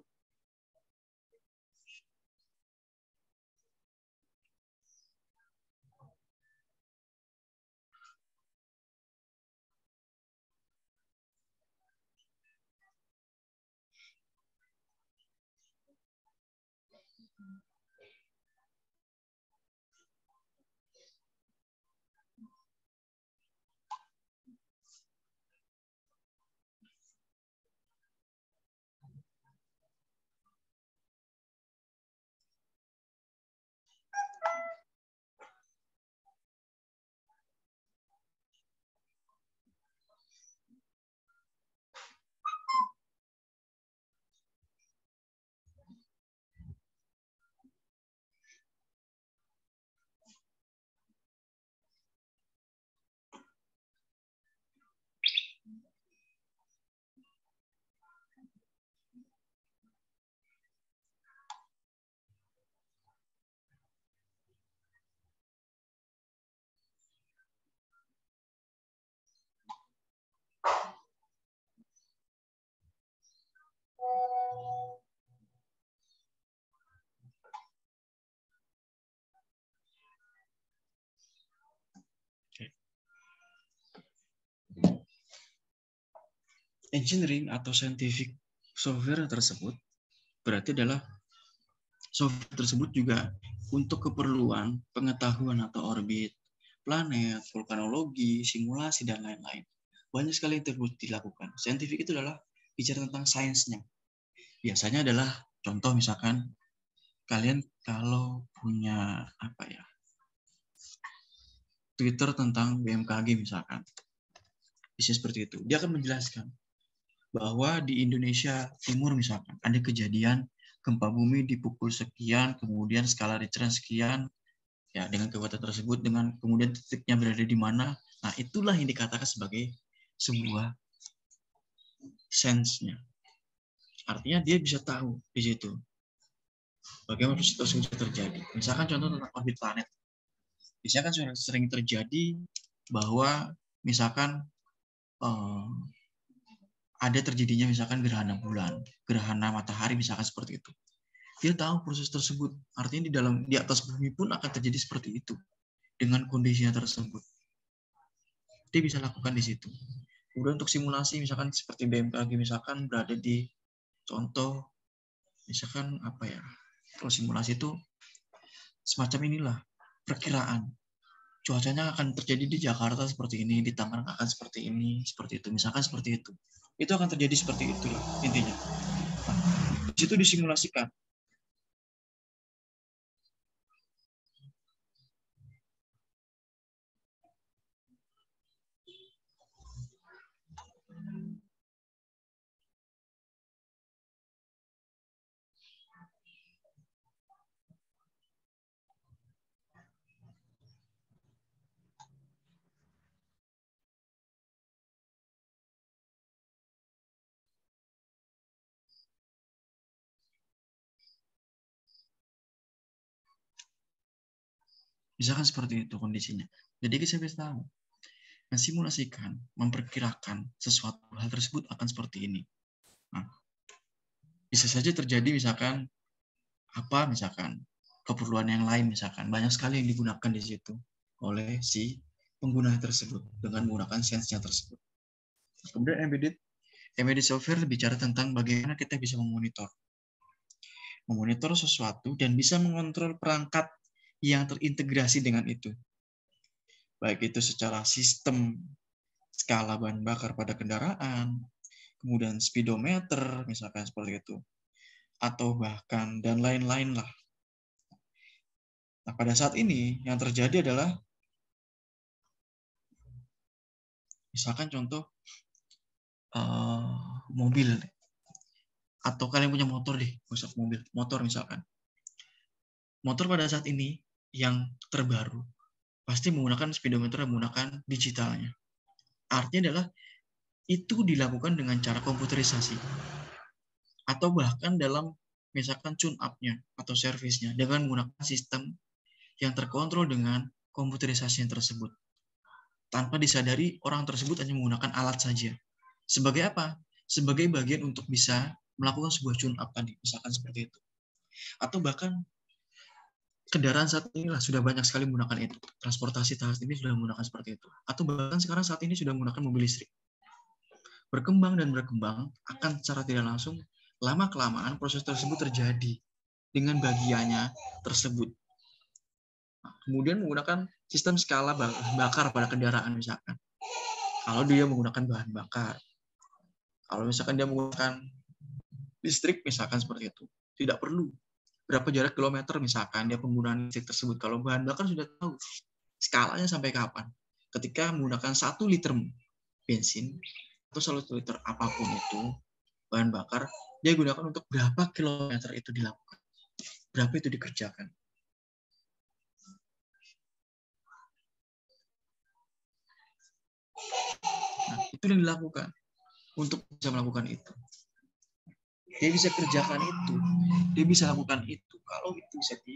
A: engineering atau scientific software tersebut berarti adalah software tersebut juga untuk keperluan pengetahuan atau orbit, planet, vulkanologi, simulasi, dan lain-lain. Banyak sekali yang tersebut dilakukan. Scientific itu adalah bicara tentang sainsnya. Biasanya adalah contoh misalkan kalian kalau punya apa ya Twitter tentang B M K G misalkan, bisa seperti itu. Dia akan menjelaskan bahwa di Indonesia Timur misalkan ada kejadian gempa bumi di pukul sekian, kemudian skala Richter sekian, ya dengan kekuatan tersebut, dengan kemudian titiknya berada di mana. Nah itulah yang dikatakan sebagai sebuah sense-nya. Artinya dia bisa tahu di situ bagaimana proses tersebut terjadi. Misalkan contoh tentang orbit planet. Biasanya kan sering terjadi bahwa misalkan eh, ada terjadinya misalkan gerhana bulan, gerhana matahari misalkan seperti itu. Dia tahu proses tersebut. Artinya di dalam di atas bumi pun akan terjadi seperti itu dengan kondisinya tersebut. Dia bisa lakukan di situ. Kemudian untuk simulasi misalkan seperti B M K G misalkan berada di contoh misalkan apa ya? Kalau simulasi itu semacam inilah perkiraan. Cuacanya akan terjadi di Jakarta seperti ini, di Tangerang akan seperti ini, seperti itu. Misalkan seperti itu. Itu akan terjadi seperti itulah intinya. Nah, di situ disimulasikan. Misalkan seperti itu kondisinya. Jadi kita bisa tahu, mensimulasikan, memperkirakan sesuatu hal tersebut akan seperti ini. Nah, bisa saja terjadi misalkan apa misalkan keperluan yang lain misalkan banyak sekali yang digunakan di situ oleh si pengguna tersebut dengan menggunakan sense-nya tersebut. Kemudian embedded embedded software bicara tentang bagaimana kita bisa memonitor memonitor sesuatu dan bisa mengontrol perangkat yang terintegrasi dengan itu. Baik itu secara sistem skala bahan bakar pada kendaraan, kemudian speedometer, misalkan seperti itu, atau bahkan dan lain-lain lah. Nah, pada saat ini yang terjadi adalah misalkan contoh uh, mobil atau kalian punya motor deh, usah mobil, motor misalkan. Motor pada saat ini yang terbaru pasti menggunakan speedometer yang menggunakan digitalnya. Artinya adalah itu dilakukan dengan cara komputerisasi atau bahkan dalam misalkan tune up-nya atau servisnya dengan menggunakan sistem yang terkontrol dengan komputerisasi yang tersebut. Tanpa disadari orang tersebut hanya menggunakan alat saja. Sebagai apa? Sebagai bagian untuk bisa melakukan sebuah tune up tadi, misalkan seperti itu. Atau bahkan kendaraan saat inilah sudah banyak sekali menggunakan itu. Transportasi saat ini sudah menggunakan seperti itu. Atau bahkan sekarang saat ini sudah menggunakan mobil listrik. Berkembang dan berkembang akan secara tidak langsung lama-kelamaan proses tersebut terjadi dengan bagiannya tersebut. Nah, kemudian menggunakan sistem skala bakar pada kendaraan misalkan. Kalau dia menggunakan bahan bakar. Kalau misalkan dia menggunakan listrik misalkan seperti itu. Tidak perlu berapa jarak kilometer misalkan dia penggunaan listrik tersebut. Kalau bahan bakar sudah tahu skalanya sampai kapan. Ketika menggunakan satu liter bensin atau satu liter apapun itu bahan bakar, dia gunakan untuk berapa kilometer itu dilakukan. Berapa itu dikerjakan. Nah, itu yang dilakukan untuk bisa melakukan itu. Dia bisa kerjakan itu, dia bisa lakukan itu. Kalau itu bisa di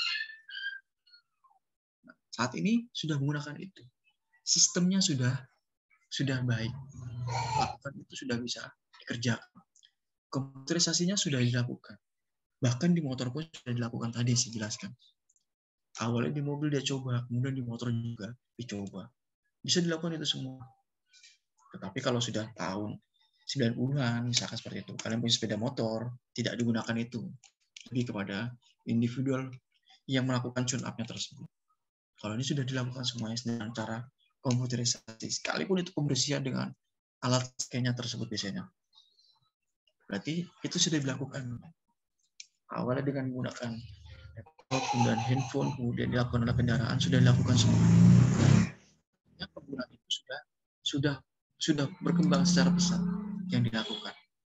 A: nah, saat ini sudah menggunakan itu, sistemnya sudah sudah baik, lakukan itu sudah bisa dikerjakan. Komputerisasinya sudah dilakukan, bahkan di motor pun sudah dilakukan tadi saya jelaskan. Awalnya di mobil dia coba, kemudian di motor juga dicoba, bisa dilakukan itu semua. Tetapi kalau sudah tahun sembilan puluhan misalkan seperti itu, kalian punya sepeda motor, tidak digunakan itu. Lebih kepada individual yang melakukan tune up-nya tersebut. Kalau ini sudah dilakukan semuanya dengan cara komputerisasi, sekalipun itu pembersihan dengan alat scan-nya tersebut biasanya. Berarti itu sudah dilakukan. Awalnya dengan menggunakan laptop, kemudian handphone, kemudian dilakukan oleh kendaraan, sudah dilakukan semua. Yang penggunaan itu sudah sudah sudah berkembang secara pesat yang dilakukan.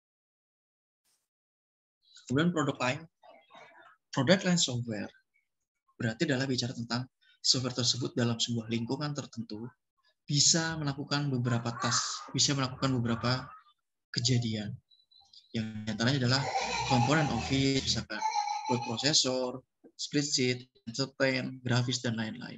A: Kemudian produk lain, produk lain software, berarti adalah bicara tentang software tersebut dalam sebuah lingkungan tertentu bisa melakukan beberapa task, bisa melakukan beberapa kejadian. Yang antaranya adalah komponen Office, misalkan word processor, spreadsheet, entertain, grafis, dan lain-lain.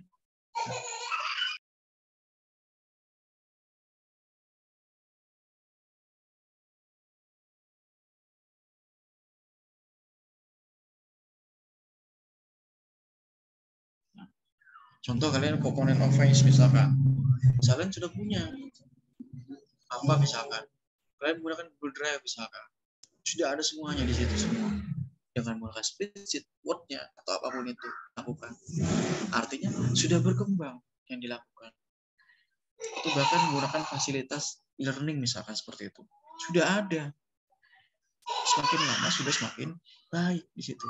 A: Contoh kalian komponen Office misalkan, kalian sudah punya apa misalkan, kalian menggunakan Google Drive misalkan, sudah ada semuanya di situ semua. Dengan menggunakan spreadsheet, Word-nya atau apapun itu lakukan. Artinya sudah berkembang yang dilakukan. Atau bahkan menggunakan fasilitas learning misalkan seperti itu, sudah ada. Semakin lama sudah semakin baik di situ.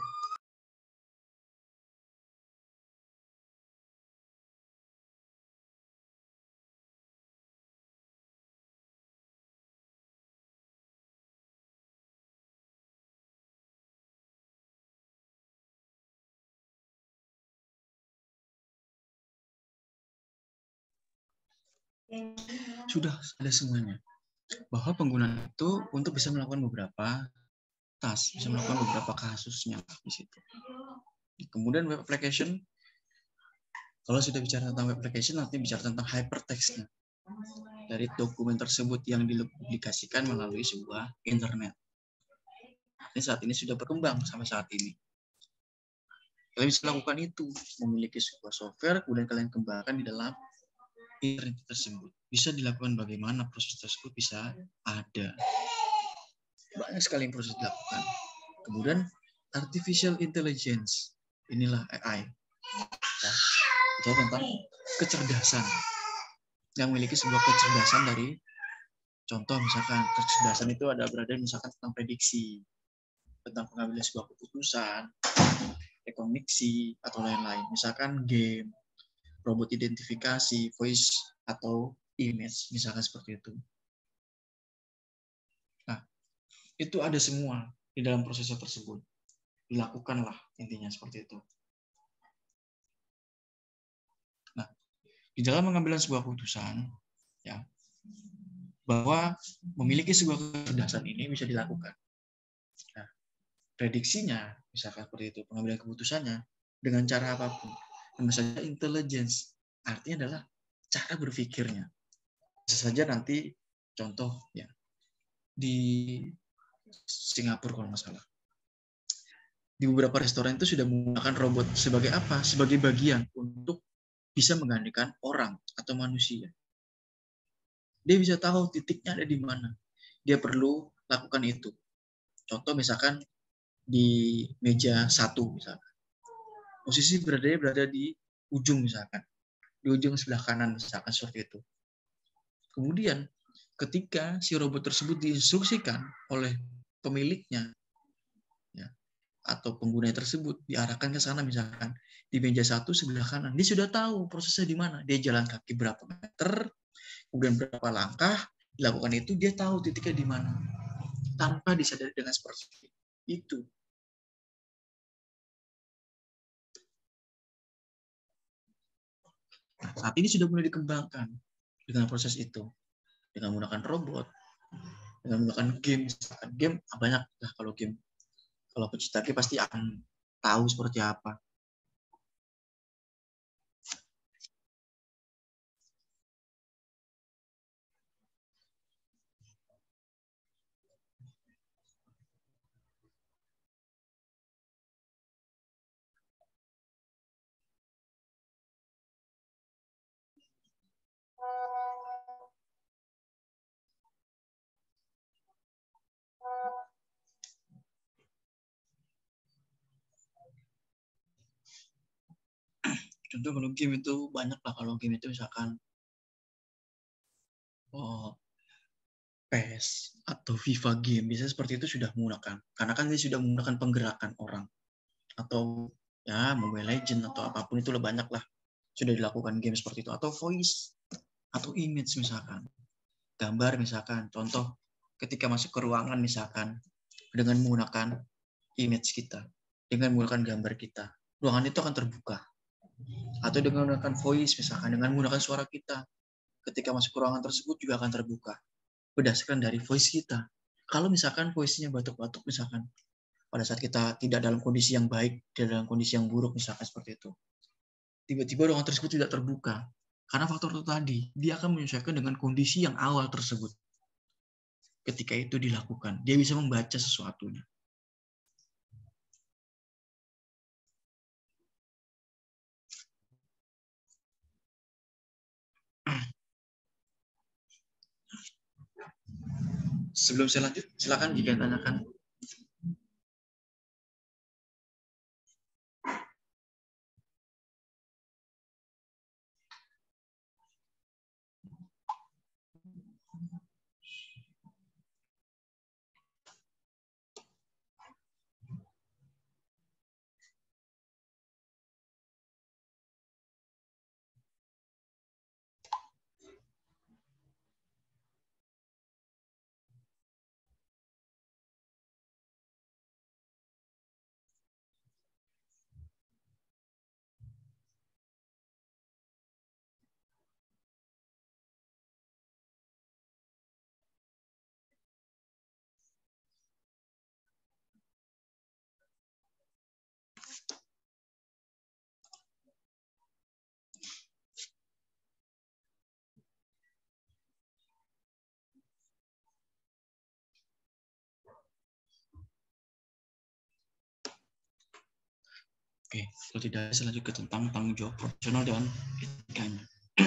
A: Sudah ada semuanya. Bahwa penggunaan itu untuk bisa melakukan beberapa task, bisa melakukan beberapa kasusnya di situ. Kemudian web application, kalau sudah bicara tentang web application, nanti bicara tentang hypertext-nya. Dari dokumen tersebut yang dipublikasikan melalui sebuah internet. Ini saat ini sudah berkembang sampai saat ini. Kalian bisa lakukan itu, memiliki sebuah software, kemudian kalian kembangkan di dalam internet tersebut. Bisa dilakukan bagaimana proses tersebut bisa ada. Banyak sekali yang proses dilakukan. Kemudian artificial intelligence, inilah A I. Ya, itu tentang kecerdasan yang memiliki sebuah kecerdasan dari contoh misalkan kecerdasan itu ada berada misalkan tentang prediksi, tentang pengambilan sebuah keputusan, rekognisi, atau lain-lain. Misalkan game, robot identifikasi, voice, atau image, misalkan seperti itu. Nah, itu ada semua di dalam prosesor tersebut. Dilakukanlah intinya seperti itu. Nah, di dalam pengambilan sebuah keputusan, ya, bahwa memiliki sebuah kecerdasan ini bisa dilakukan. Nah, prediksinya, misalkan seperti itu, pengambilan keputusannya dengan cara apapun. Tentu saja intelligence, artinya adalah cara berpikirnya. Bisa saja nanti contoh ya di Singapura kalau nggak salah. Di beberapa restoran itu sudah menggunakan robot sebagai apa? Sebagai bagian untuk bisa menggantikan orang atau manusia. Dia bisa tahu titiknya ada di mana. Dia perlu lakukan itu. Contoh misalkan di meja satu misalkan. Posisi berada berada di ujung misalkan. Di ujung sebelah kanan misalkan seperti itu. Kemudian ketika si robot tersebut diinstruksikan oleh pemiliknya ya, atau pengguna tersebut diarahkan ke sana misalkan di meja satu sebelah kanan, dia sudah tahu prosesnya di mana. Dia jalan kaki berapa meter, kemudian berapa langkah, dilakukan itu dia tahu titiknya di mana tanpa disadari dengan seperti itu. Nah, saat ini sudah mulai dikembangkan dengan proses itu, dengan menggunakan robot, dengan menggunakan game. Misalkan game banyak lah kalau game. Kalau pecinta game pasti akan tahu seperti apa. Contoh kalau game itu banyak lah. Kalau game itu misalkan oh, P E S atau FIFA game, biasanya seperti itu sudah menggunakan. Karena kan dia sudah menggunakan penggerakan orang. Atau ya Mobile Legends atau apapun itulah banyak lah. Sudah dilakukan game seperti itu. Atau voice, atau image misalkan. Gambar misalkan. Contoh ketika masuk ke ruangan misalkan. Dengan menggunakan image kita. Dengan menggunakan gambar kita. Ruangan itu akan terbuka. Atau dengan menggunakan voice misalkan. Dengan menggunakan suara kita. Ketika masuk ke ruangan tersebut juga akan terbuka. Berdasarkan dari voice kita. Kalau misalkan voice-nya batuk-batuk misalkan. Pada saat kita tidak dalam kondisi yang baik, tidak dalam kondisi yang buruk misalkan seperti itu. Tiba-tiba ruangan tersebut tidak terbuka. Karena faktor itu tadi, dia akan menyesuaikan dengan kondisi yang awal tersebut. Ketika itu dilakukan, dia bisa membaca sesuatunya. Sebelum saya lanjut, silakan jika tanyakan. Oke, kalau tidak saya lanjut ke tentang tanggung jawab profesional dan etikanya.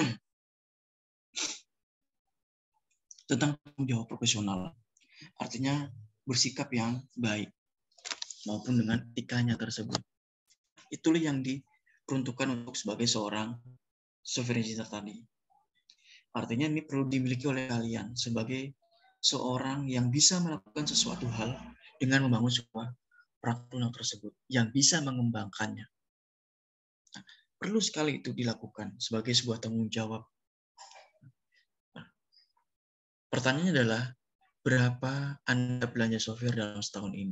A: Tentang tanggung jawab profesional, artinya bersikap yang baik maupun dengan etikanya tersebut. Itulah yang diperuntukkan untuk sebagai seorang software engineer tadi. Artinya ini perlu dimiliki oleh kalian sebagai seorang yang bisa melakukan sesuatu hal dengan membangun sebuah perangkat lunak tersebut yang bisa mengembangkannya. Nah, perlu sekali itu dilakukan sebagai sebuah tanggung jawab. Nah, pertanyaannya adalah, berapa Anda belanja software dalam setahun ini?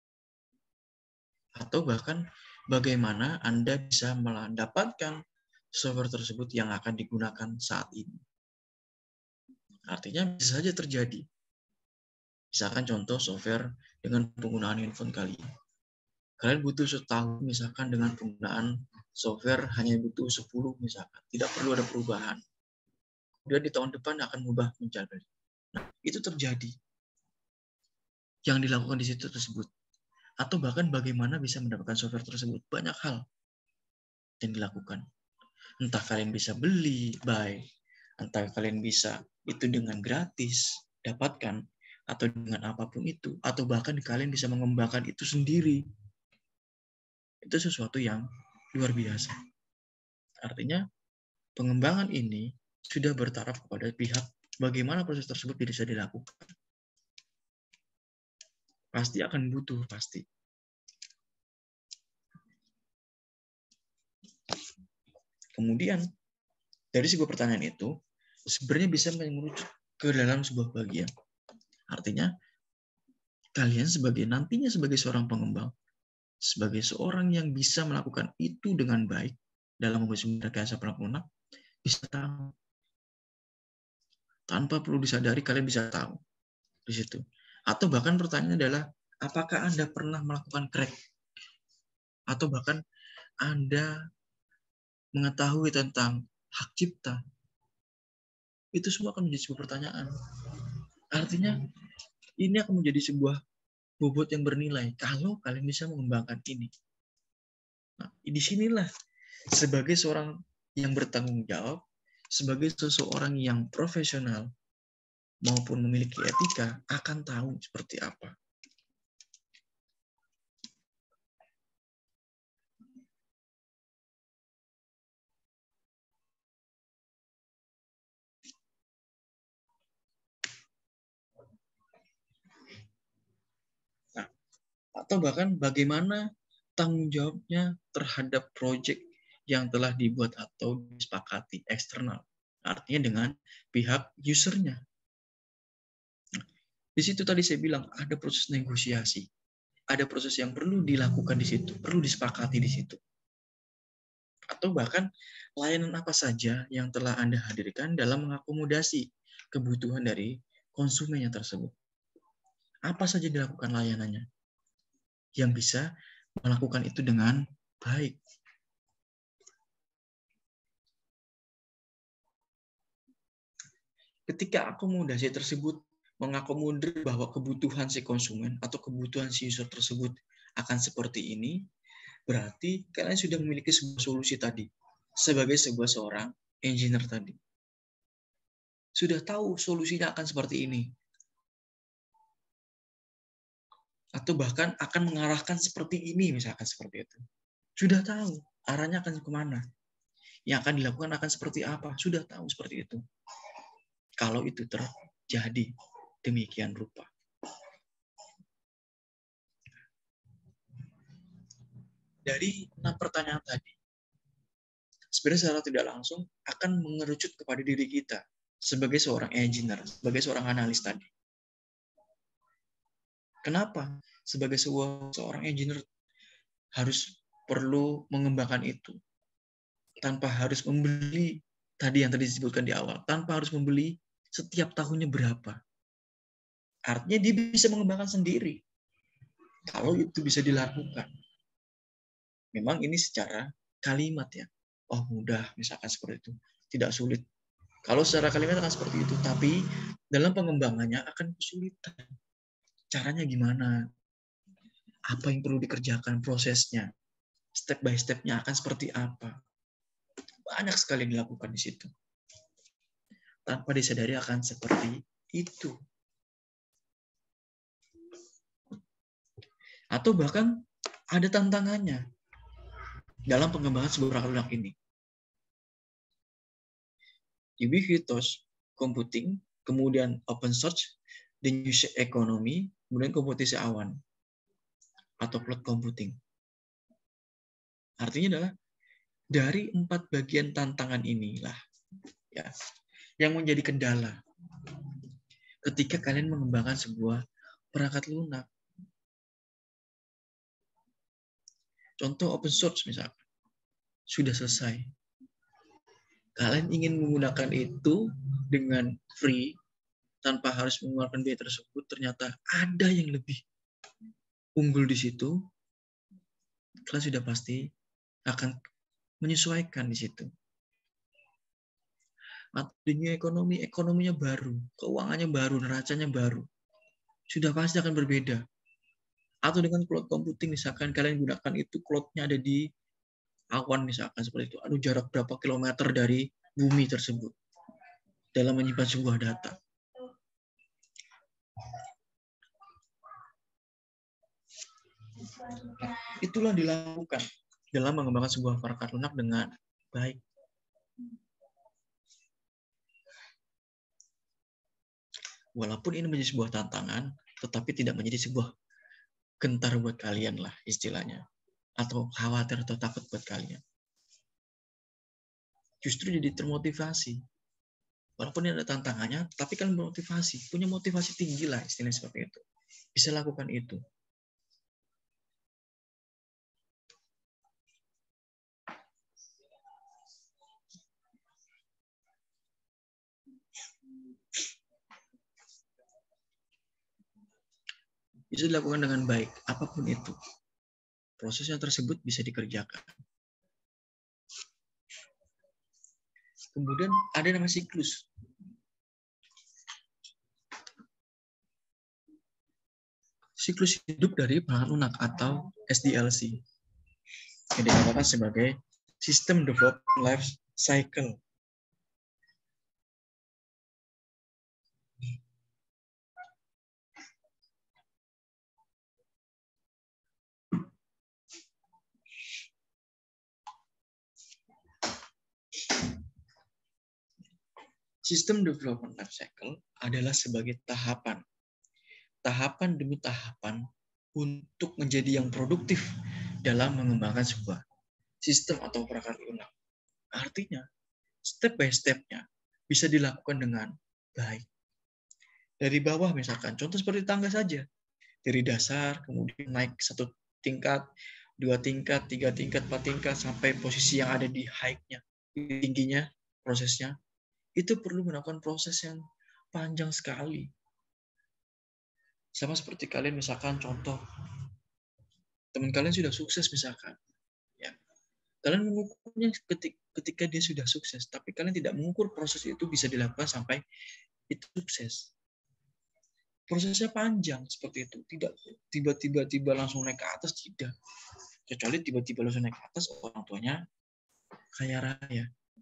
A: Atau bahkan bagaimana Anda bisa mendapatkan software tersebut yang akan digunakan saat ini? Artinya bisa saja terjadi. Misalkan contoh software dengan penggunaan handphone kalian. Kalian butuh setahun misalkan dengan penggunaan software hanya butuh sepuluh misalkan. Tidak perlu ada perubahan. Kemudian di tahun depan akan berubah menjadi. Nah, itu terjadi. Yang dilakukan di situ tersebut. Atau bahkan bagaimana bisa mendapatkan software tersebut. Banyak hal yang dilakukan. Entah kalian bisa beli, buy. Entah kalian bisa itu dengan gratis, dapatkan. Atau dengan apapun itu. Atau bahkan kalian bisa mengembangkan itu sendiri. Itu sesuatu yang luar biasa. Artinya, pengembangan ini sudah bertaraf kepada pihak bagaimana proses tersebut bisa dilakukan. Pasti akan butuh, pasti. Kemudian, dari sebuah pertanyaan itu, sebenarnya bisa mengerucut ke dalam sebuah bagian. Artinya, kalian sebagai nantinya sebagai seorang pengembang, sebagai seorang yang bisa melakukan itu dengan baik dalam membuat sumber rekayasa perangkat lunak, bisa tahu. Tanpa perlu disadari, kalian bisa tahu di situ. Atau bahkan pertanyaannya adalah, apakah Anda pernah melakukan crack? Atau bahkan Anda mengetahui tentang hak cipta? Itu semua akan menjadi sebuah pertanyaan. Artinya, ini akan menjadi sebuah bobot yang bernilai kalau kalian bisa mengembangkan ini. Nah, di sinilah sebagai seorang yang bertanggung jawab, sebagai seseorang yang profesional maupun memiliki etika akan tahu seperti apa. Nah, atau bahkan bagaimana tanggung jawabnya terhadap proyek yang telah dibuat atau disepakati eksternal. Artinya dengan pihak usernya. Di situ tadi saya bilang ada proses negosiasi. Ada proses yang perlu dilakukan di situ, perlu disepakati di situ. Atau bahkan layanan apa saja yang telah Anda hadirkan dalam mengakomodasi kebutuhan dari konsumennya tersebut. Apa saja dilakukan layanannya yang bisa melakukan itu dengan baik. Ketika akomodasi tersebut mengakomodir bahwa kebutuhan si konsumen atau kebutuhan si user tersebut akan seperti ini, berarti kalian sudah memiliki sebuah solusi tadi sebagai sebuah seorang engineer tadi. Sudah tahu solusinya akan seperti ini. Atau bahkan akan mengarahkan seperti ini, misalkan seperti itu. Sudah tahu arahnya akan kemana. Yang akan dilakukan akan seperti apa. Sudah tahu seperti itu. Kalau itu terjadi demikian rupa. Dari enam pertanyaan tadi, sebenarnya secara tidak langsung akan mengerucut kepada diri kita sebagai seorang engineer, sebagai seorang analis tadi. Kenapa? Sebagai sebuah, seorang engineer harus perlu mengembangkan itu. Tanpa harus membeli, tadi yang tadi disebutkan di awal, tanpa harus membeli setiap tahunnya berapa. Artinya dia bisa mengembangkan sendiri. Kalau itu bisa dilakukan. Memang ini secara kalimat ya. Oh mudah, misalkan seperti itu. Tidak sulit. Kalau secara kalimat akan seperti itu. Tapi dalam pengembangannya akan kesulitan. Caranya gimana? Apa yang perlu dikerjakan prosesnya? Step by step-nya akan seperti apa? Banyak sekali yang dilakukan di situ. Tanpa disadari akan seperti itu. Atau bahkan ada tantangannya dalam pengembangan sebuah perangkat lunak ini. Ubiquitous computing, kemudian open source, dan user economy, kemudian kompetisi awan. atau cloud computing. Artinya adalah dari empat bagian tantangan inilah ya yang menjadi kendala ketika kalian mengembangkan sebuah perangkat lunak. Contoh open source misalkan sudah selesai. Kalian ingin menggunakan itu dengan free tanpa harus mengeluarkan biaya tersebut, ternyata ada yang lebih unggul di situ. Kalian sudah pasti akan menyesuaikan di situ. Atau dunia ekonomi, ekonominya baru, keuangannya baru, neracanya baru. Sudah pasti akan berbeda. Atau dengan cloud computing, misalkan kalian gunakan itu, cloud-nya ada di awan misalkan seperti itu. Aduh, jarak berapa kilometer dari bumi tersebut dalam menyimpan sebuah data. Itulah dilakukan dalam mengembangkan sebuah perangkat lunak dengan baik. Walaupun ini menjadi sebuah tantangan, tetapi tidak menjadi sebuah gentar buat kalian lah istilahnya. Atau khawatir atau takut buat kalian. Justru jadi termotivasi. Walaupun ini ada tantangannya, tapi kan motivasi. Punya motivasi tinggi lah istilahnya seperti itu. Bisa lakukan itu. Bisa dilakukan dengan baik, apapun itu. Prosesnya tersebut bisa dikerjakan. Kemudian ada nama siklus. Siklus hidup dari perangkat lunak atau S D L C. Yang dikatakan sebagai System Development Life Cycle. Sistem Development Life Cycle adalah sebagai tahapan. Tahapan demi tahapan untuk menjadi yang produktif dalam mengembangkan sebuah sistem atau perangkat lunak. Artinya, step by step-nya bisa dilakukan dengan baik. Dari bawah misalkan, contoh seperti tangga saja. Dari dasar, kemudian naik satu tingkat, dua tingkat, tiga tingkat, empat tingkat, sampai posisi yang ada di height-nya, tingginya, prosesnya. Itu perlu melakukan proses yang panjang sekali. Sama seperti kalian misalkan contoh, teman kalian sudah sukses misalkan. Ya. Kalian mengukurnya ketika dia sudah sukses, tapi kalian tidak mengukur proses itu bisa dilakukan sampai itu sukses. Prosesnya panjang seperti itu. Tidak tiba-tiba tiba langsung naik ke atas, tidak. Kecuali tiba-tiba langsung naik ke atas, orang tuanya kaya raya.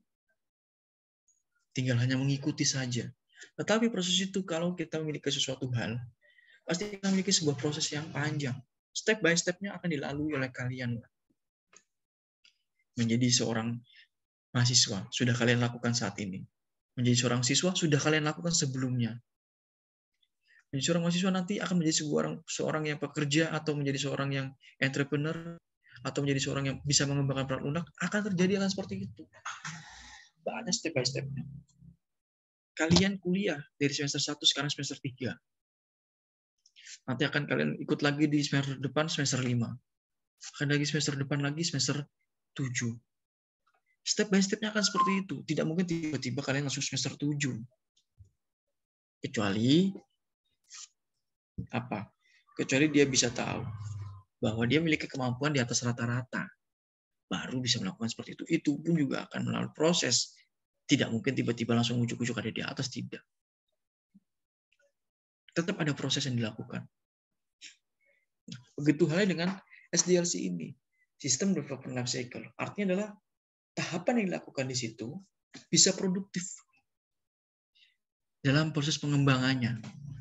A: Tinggal hanya mengikuti saja. Tetapi proses itu kalau kita memiliki sesuatu hal, pasti kita memiliki sebuah proses yang panjang. Step by step-nya akan dilalui oleh kalian. Menjadi seorang mahasiswa, sudah kalian lakukan saat ini. Menjadi seorang siswa, sudah kalian lakukan sebelumnya. Menjadi seorang mahasiswa nanti akan menjadi seorang, seorang yang pekerja, atau menjadi seorang yang entrepreneur, atau menjadi seorang yang bisa mengembangkan perangkat lunak, akan terjadi akan seperti itu. Banyak step by step-nya. Kalian kuliah dari semester satu sekarang semester tiga. Nanti akan kalian ikut lagi di semester depan semester lima. Akan lagi semester depan lagi semester tujuh. Step by step-nya akan seperti itu. Tidak mungkin tiba-tiba kalian langsung semester tujuh. Kecuali apa? Kecuali dia bisa tahu bahwa dia memiliki kemampuan di atas rata-rata. Baru bisa melakukan seperti itu. Itu pun juga akan melalui proses. Tidak mungkin tiba-tiba langsung ujuk-ujuk ada di atas, tidak. Tetap ada proses yang dilakukan. Begitu halnya dengan S D L C ini, System Development Life Cycle. Artinya adalah tahapan yang dilakukan di situ bisa produktif dalam proses pengembangannya.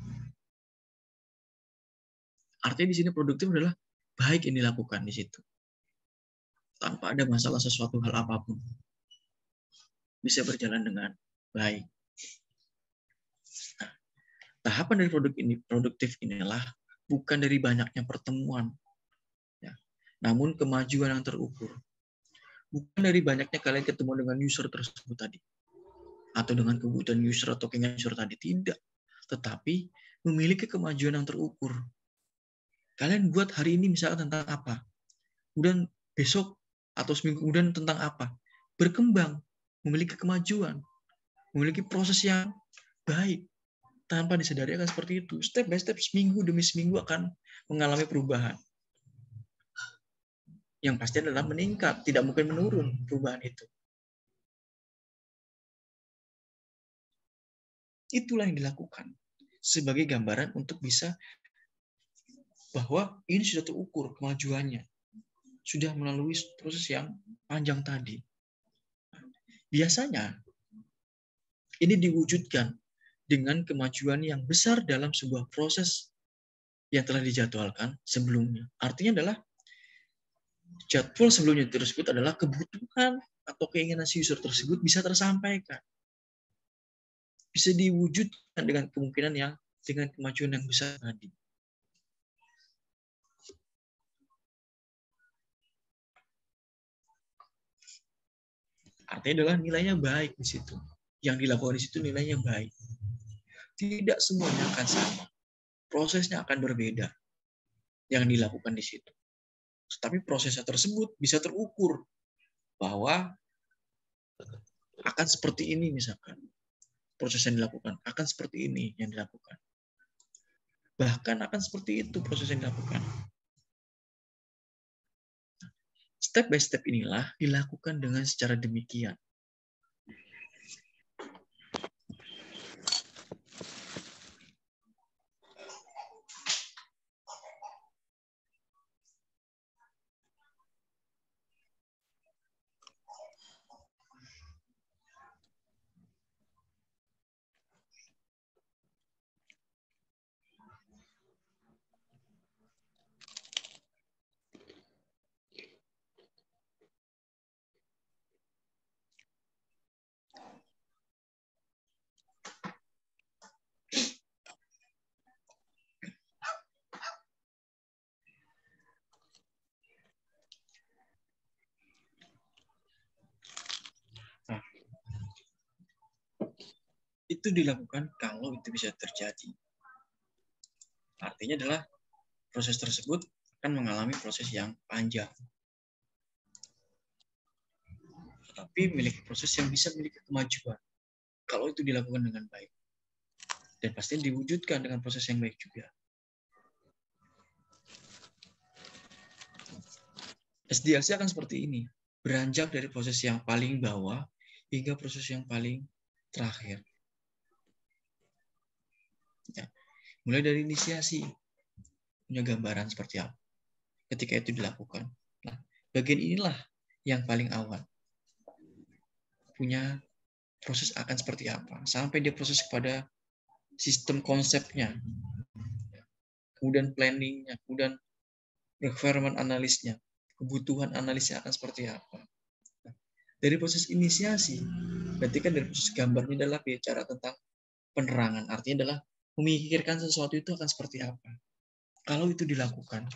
A: Artinya di sini produktif adalah baik yang dilakukan di situ. Tanpa ada masalah sesuatu hal apapun. Bisa berjalan dengan baik. Nah, tahapan dari produk ini, produktif inilah bukan dari banyaknya pertemuan, namun kemajuan yang terukur. Bukan dari banyaknya kalian ketemu dengan user tersebut tadi, atau dengan kebutuhan user atau keinginan user tadi, tidak. Tetapi memiliki kemajuan yang terukur. Kalian buat hari ini misalkan tentang apa, kemudian besok atau seminggu kemudian tentang apa, berkembang, memiliki kemajuan, memiliki proses yang baik, tanpa disadari akan seperti itu. Step by step, seminggu demi seminggu akan mengalami perubahan. Yang pasti adalah meningkat, tidak mungkin menurun perubahan itu. Itulah yang dilakukan sebagai gambaran untuk bisa bahwa ini sudah terukur kemajuannya, sudah melalui proses yang panjang tadi. Biasanya ini diwujudkan dengan kemajuan yang besar dalam sebuah proses yang telah dijadwalkan sebelumnya. Artinya adalah jadwal sebelumnya tersebut adalah kebutuhan atau keinginan si user tersebut bisa tersampaikan. Bisa diwujudkan dengan kemungkinan yang dengan kemajuan yang besar tadi. Artinya adalah nilainya baik di situ. Yang dilakukan di situ nilainya baik. Tidak semuanya akan sama. Prosesnya akan berbeda yang dilakukan di situ. Tetapi prosesnya tersebut bisa terukur bahwa akan seperti ini misalkan. Proses yang dilakukan akan seperti ini yang dilakukan. Bahkan akan seperti itu proses yang dilakukan. Step by step inilah dilakukan dengan secara demikian. Nah, itu dilakukan kalau itu bisa terjadi. Artinya adalah proses tersebut akan mengalami proses yang panjang. Tapi memiliki proses yang bisa memiliki kemajuan kalau itu dilakukan dengan baik. Dan pasti diwujudkan dengan proses yang baik juga. S D L C akan seperti ini. Beranjak dari proses yang paling bawah hingga proses yang paling terakhir. Ya. Mulai dari inisiasi, punya gambaran seperti apa ketika itu dilakukan. Nah, bagian inilah yang paling awal. Punya proses akan seperti apa. Sampai dia proses kepada sistem konsepnya. Kemudian planningnya, kemudian requirement analisnya, kebutuhan analisnya akan seperti apa. Nah, dari proses inisiasi, berarti kan dari proses gambarnya adalah bicara tentang penerangan. Artinya adalah memikirkan sesuatu itu akan seperti apa. Kalau itu dilakukan,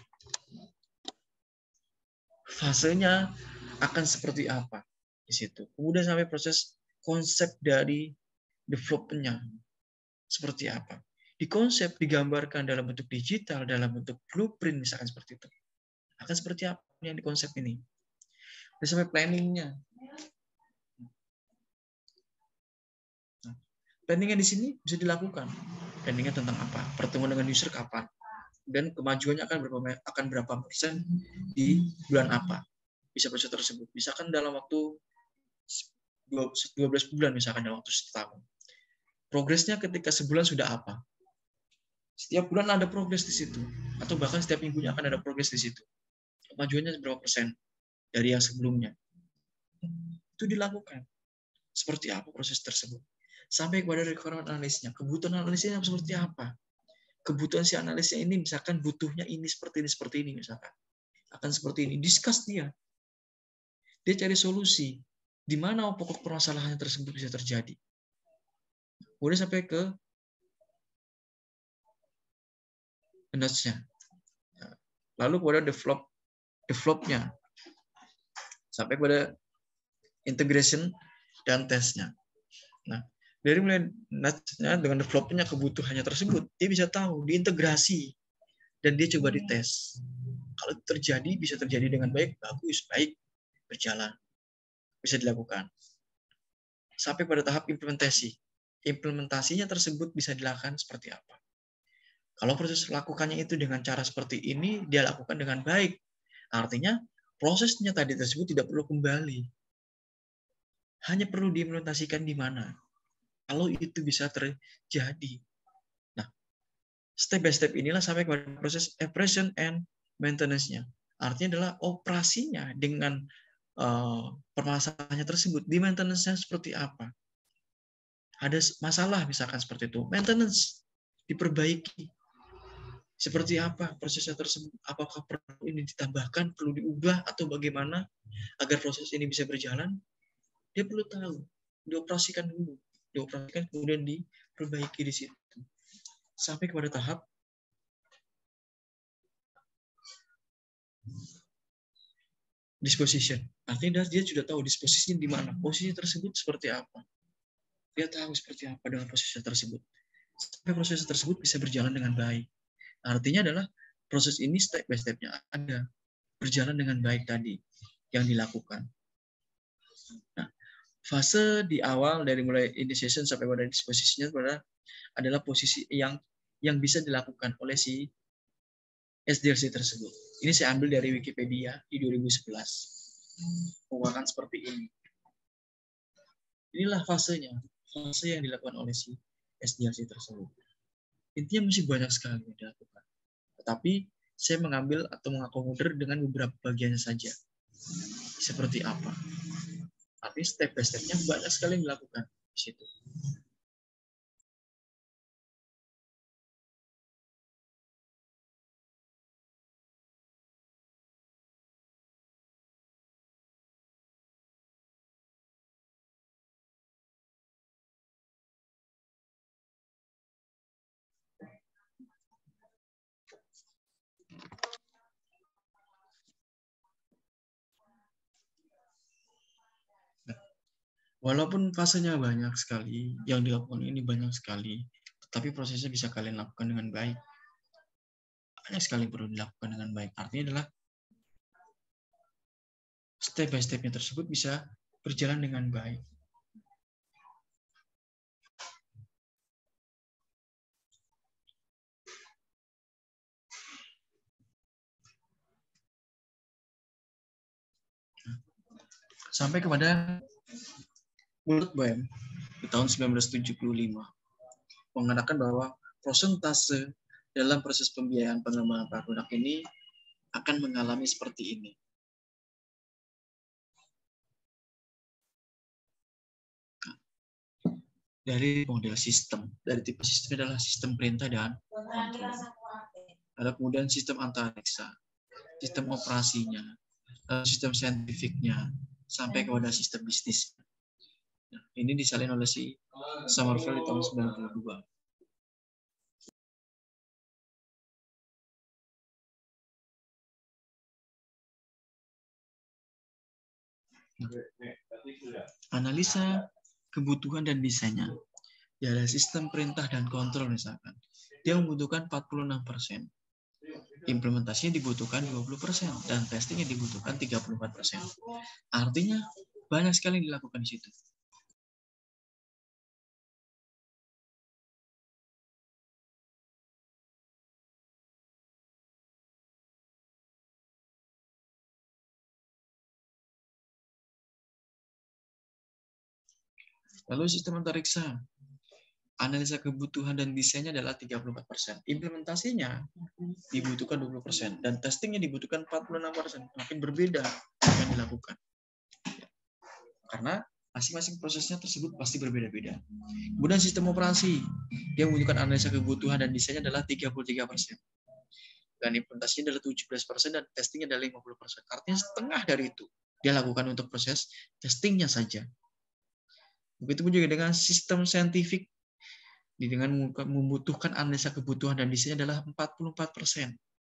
A: fasenya akan seperti apa di situ. Kemudian sampai proses konsep dari development-nya seperti apa. Di konsep digambarkan dalam bentuk digital, dalam bentuk blueprint misalkan seperti itu. Akan seperti apa yang di konsep ini. Dan sampai planning-nya. Nah, planning-nya di sini bisa dilakukan. Planning-nya tentang apa? Pertemuan dengan user kapan? Dan kemajuannya akan berapa akan berapa persen di bulan apa? Bisa proses tersebut. Misalkan dalam waktu dua belas bulan, misalkan dalam waktu setahun. Progresnya ketika sebulan sudah apa? Setiap bulan ada progres di situ. Atau bahkan setiap minggunya akan ada progres di situ. Kemajuannya berapa persen dari yang sebelumnya. Itu dilakukan. Seperti apa proses tersebut. Sampai kepada requirement analisnya. Kebutuhan analisnya seperti apa? Kebutuhan si analisnya ini misalkan butuhnya ini seperti ini, seperti ini misalkan. Akan seperti ini. Discuss dia. Dia cari solusi. Di mana pokok permasalahan tersebut bisa terjadi. Kemudian sampai ke notes-nya. Lalu kemudian develop develop-nya, sampai pada integration dan tesnya. Nah, dari mulai nudge-nya dengan develop-nya kebutuhannya tersebut, dia bisa tahu, diintegrasi, dan dia coba dites. Kalau terjadi, bisa terjadi dengan baik, bagus, baik, berjalan, bisa dilakukan. Sampai pada tahap implementasi. Implementasinya tersebut bisa dilakukan seperti apa. Kalau proses lakukannya itu dengan cara seperti ini, dia lakukan dengan baik. Artinya, prosesnya tadi tersebut tidak perlu kembali. Hanya perlu diimplementasikan di mana. Kalau itu bisa terjadi. Nah, step by step inilah sampai kepada proses operation and maintenance-nya. Artinya adalah operasinya dengan uh, permasalahannya tersebut. Di maintenance-nya seperti apa. Ada masalah misalkan seperti itu. Maintenance diperbaiki. Seperti apa prosesnya tersebut? Apakah perlu ini ditambahkan, perlu diubah, atau bagaimana agar proses ini bisa berjalan? Dia perlu tahu. Dioperasikan dulu. Dioperasikan kemudian diperbaiki di situ. Sampai kepada tahap disposition. Artinya dia sudah tahu disposisinya di mana. Posisi tersebut seperti apa. Dia tahu seperti apa dengan posisi tersebut. Sampai proses tersebut bisa berjalan dengan baik. Artinya adalah proses ini step by step-nya ada. Berjalan dengan baik tadi yang dilakukan. Nah, fase di awal dari mulai initiation sampai pada disposisinya adalah, adalah posisi yang yang bisa dilakukan oleh si S D L C tersebut. Ini saya ambil dari Wikipedia di dua ribu sebelas. Penguatan seperti ini. Inilah fasenya. Fase yang dilakukan oleh si S D L C tersebut. Intinya masih banyak sekali yang dilakukan. Tetapi saya mengambil atau mengakomodir dengan beberapa bagian saja. Seperti apa. Tapi step by step-nya banyak sekali yang dilakukan di situ. Walaupun fasenya banyak sekali, yang dilakukan ini banyak sekali, tetapi prosesnya bisa kalian lakukan dengan baik. Banyak sekali perlu dilakukan dengan baik. Artinya adalah step by step-nya tersebut bisa berjalan dengan baik. Sampai kepada World B A M di tahun seribu sembilan ratus tujuh puluh lima mengatakan bahwa persentase dalam proses pembiayaan pengembangan produk ini akan mengalami seperti ini. Dari model sistem, dari tipe sistem adalah sistem perintah dan kontrol. Ada kemudian sistem antariksa, sistem operasinya, sistem saintifiknya, sampai kepada sistem bisnis. Nah, ini disalin oleh si Somerville di tahun sembilan puluh dua. Analisa kebutuhan dan desainnya. Ya, ada sistem perintah dan kontrol misalkan. Dia membutuhkan empat puluh enam persen. Implementasinya dibutuhkan dua puluh persen dan testingnya dibutuhkan tiga puluh empat persen. Artinya banyak sekali yang dilakukan di situ. Lalu sistem antariksa. Analisa kebutuhan dan desainnya adalah tiga puluh empat persen. Implementasinya dibutuhkan dua puluh persen. Dan testingnya dibutuhkan empat puluh enam persen. Makin berbeda yang dilakukan. Karena masing-masing prosesnya tersebut pasti berbeda-beda. Kemudian sistem operasi. Dia membutuhkan analisa kebutuhan dan desainnya adalah tiga puluh tiga persen. Dan implementasinya adalah tujuh belas persen dan testingnya adalah lima puluh persen. Artinya setengah dari itu dia lakukan untuk proses testingnya saja. Begitu pun juga dengan sistem saintifik, dengan membutuhkan analisa kebutuhan dan desainnya adalah empat puluh empat persen.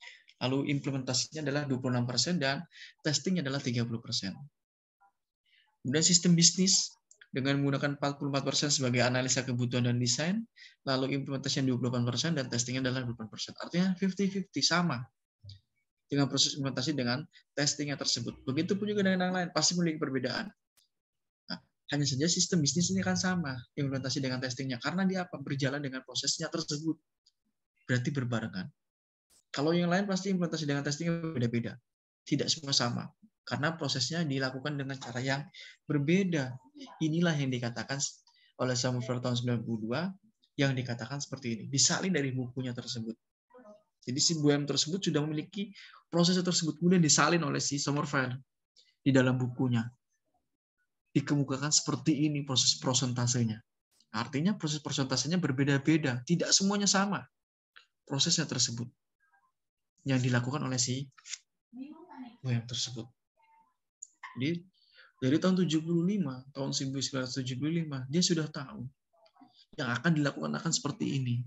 A: Lalu implementasinya adalah dua puluh enam persen dan testingnya adalah tiga puluh persen. Kemudian sistem bisnis dengan menggunakan empat puluh empat persen sebagai analisa kebutuhan dan desain, lalu implementasinya dua puluh delapan persen dan testingnya adalah dua puluh persen. Artinya lima puluh lima puluh sama dengan proses implementasi dengan testingnya tersebut. Begitupun juga dengan yang lain, pasti memiliki perbedaan. Nah, hanya saja sistem bisnis ini akan sama, implementasi dengan testingnya. Karena dia apa? Berjalan dengan prosesnya tersebut. Berarti berbarengan. Kalau yang lain pasti implementasi dengan testingnya beda-beda. Tidak semua sama. Karena prosesnya dilakukan dengan cara yang berbeda. Inilah yang dikatakan oleh Samuel tahun sembilan puluh dua, yang dikatakan seperti ini. Disalin dari bukunya tersebut. Jadi si B U M tersebut sudah memiliki proses tersebut, kemudian disalin oleh si Sommerfeld di dalam bukunya. Dikemukakan seperti ini proses prosentasenya. Artinya proses prosentasenya berbeda-beda, tidak semuanya sama prosesnya tersebut yang dilakukan oleh si B U M tersebut. Jadi dari tahun tujuh puluh lima, tahun seribu sembilan ratus tujuh puluh lima, dia sudah tahu yang akan dilakukan akan seperti ini.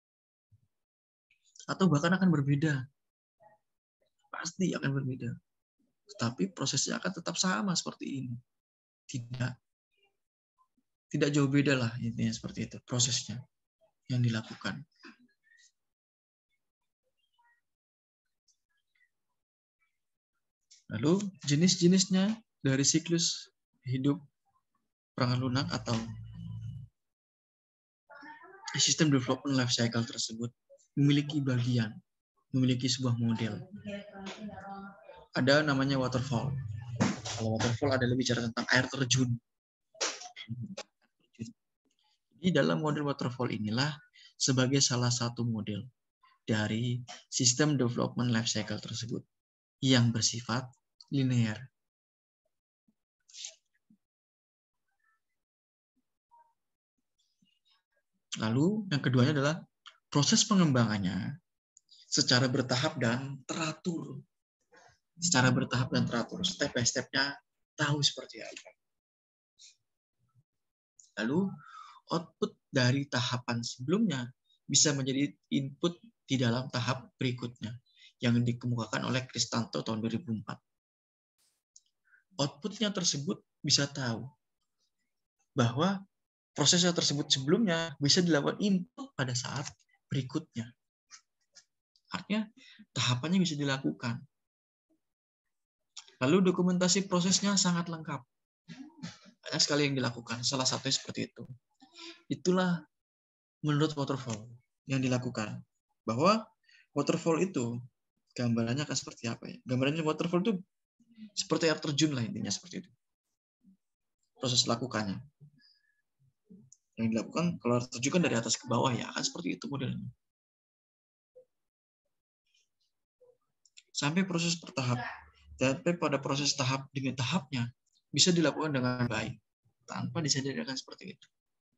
A: Atau bahkan akan berbeda. Pasti akan berbeda. Tetapi prosesnya akan tetap sama seperti ini. Tidak. Tidak jauh beda lah intinya seperti itu. Prosesnya yang dilakukan. Lalu jenis-jenisnya dari siklus hidup perangkat lunak atau sistem development life cycle tersebut memiliki bagian, memiliki sebuah model. Ada namanya waterfall. Kalau waterfall adalah bicara tentang air terjun. Di dalam model waterfall inilah sebagai salah satu model dari sistem development life cycle tersebut yang bersifat linear. Lalu yang keduanya adalah proses pengembangannya secara bertahap dan teratur. Secara bertahap dan teratur, step by step-nya tahu seperti apa. Lalu output dari tahapan sebelumnya bisa menjadi input di dalam tahap berikutnya yang dikemukakan oleh Kristanto tahun dua ribu empat. Outputnya tersebut bisa tahu bahwa prosesnya tersebut sebelumnya bisa dilakukan input pada saat berikutnya. Artinya tahapannya bisa dilakukan. Lalu dokumentasi prosesnya sangat lengkap. Banyak sekali yang dilakukan. Salah satunya seperti itu. Itulah menurut waterfall yang dilakukan. Bahwa waterfall itu gambarannya akan seperti apa ya? Gambarannya waterfall itu seperti air terjun lah intinya seperti itu. Proses lakukannya. Yang dilakukan kalau air terjun kan dari atas ke bawah ya, akan seperti itu modelnya. Sampai proses bertahap. Sampai pada proses tahap demi tahapnya bisa dilakukan dengan baik tanpa disadarkan seperti itu.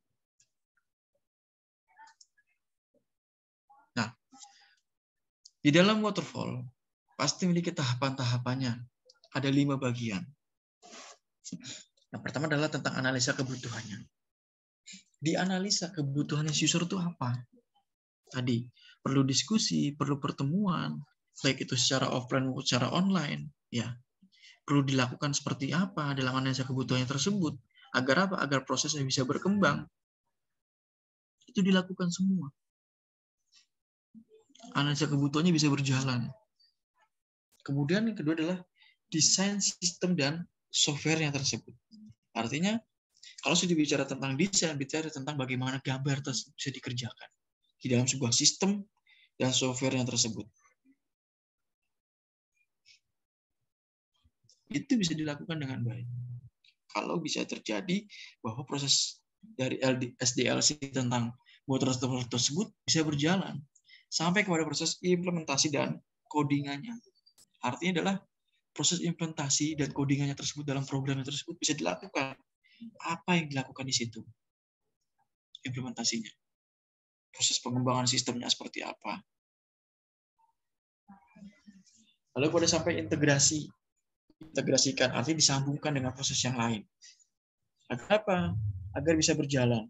A: Nah, di dalam waterfall pasti memiliki tahapan-tahapannya. Ada lima bagian. Yang pertama adalah tentang analisa kebutuhannya. Di analisa kebutuhan user itu apa? Tadi perlu diskusi, perlu pertemuan, baik itu secara offline maupun secara online, ya. Perlu dilakukan seperti apa dalam analisa kebutuhannya tersebut agar apa? Agar prosesnya bisa berkembang. Itu dilakukan semua. Analisa kebutuhannya bisa berjalan. Kemudian yang kedua adalah desain sistem dan softwarenya tersebut. Artinya kalau sudah bicara tentang desain, bicara tentang bagaimana gambar tersebut bisa dikerjakan di dalam sebuah sistem dan softwarenya tersebut. Itu bisa dilakukan dengan baik. Kalau bisa terjadi bahwa proses dari S D L C tentang waterfall tersebut bisa berjalan sampai kepada proses implementasi dan codingannya. Artinya adalah proses implementasi dan codingannya tersebut dalam programnya tersebut bisa dilakukan. Apa yang dilakukan di situ? Implementasinya. Proses pengembangan sistemnya seperti apa? Lalu pada sampai integrasi. Integrasikan, artinya disambungkan dengan proses yang lain. Agar apa? Agar bisa berjalan.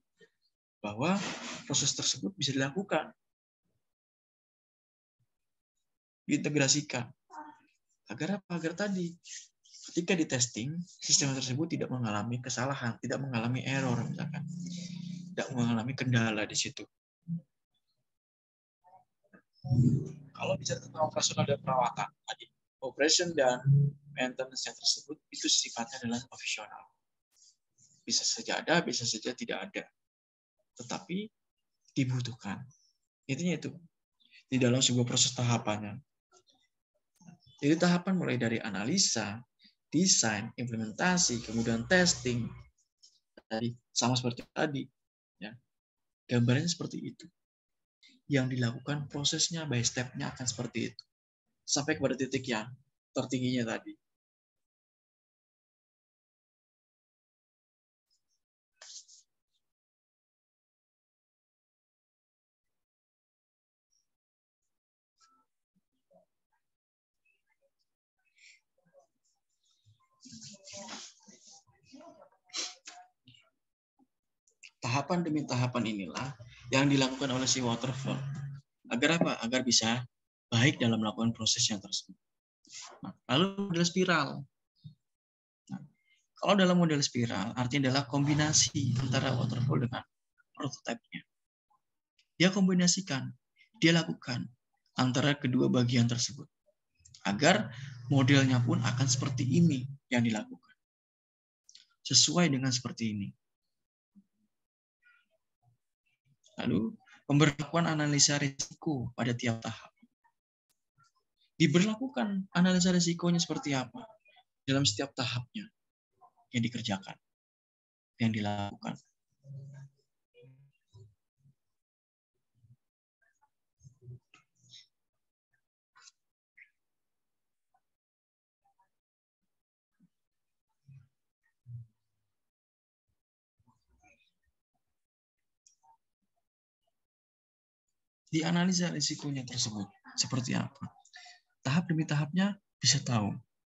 A: Bahwa proses tersebut bisa dilakukan. diintegrasikan. Agar apa? Agar tadi ketika di testing, sistem tersebut tidak mengalami kesalahan, tidak mengalami error misalkan. Tidak mengalami kendala di situ. Kalau bicara tentang operasional dan perawatan, tadi operation dan maintenance tersebut itu sifatnya adalah profesional. Bisa saja ada, bisa saja tidak ada. Tetapi dibutuhkan. Intinya itu. Di dalam sebuah proses tahapannya. Jadi tahapan mulai dari analisa, desain, implementasi, kemudian testing. Tadi sama seperti tadi. Ya. Gambarnya seperti itu. Yang dilakukan prosesnya by step-nya akan seperti itu. Sampai kepada titik yang tertingginya tadi. Tahapan demi tahapan inilah yang dilakukan oleh si waterfall. Agar apa? Agar bisa baik dalam melakukan prosesnya tersebut. Nah, lalu model spiral. Nah, kalau dalam model spiral, artinya adalah kombinasi antara waterfall dengan prototipe-nya. Dia kombinasikan, dia lakukan antara kedua bagian tersebut. Agar modelnya pun akan seperti ini yang dilakukan. Sesuai dengan seperti ini. Lalu, pemberlakuan analisa risiko pada tiap tahap. Diberlakukan analisa risikonya seperti apa dalam setiap tahapnya yang dikerjakan, yang dilakukan. Dianalisa risikonya tersebut seperti apa. Tahap demi tahapnya bisa tahu.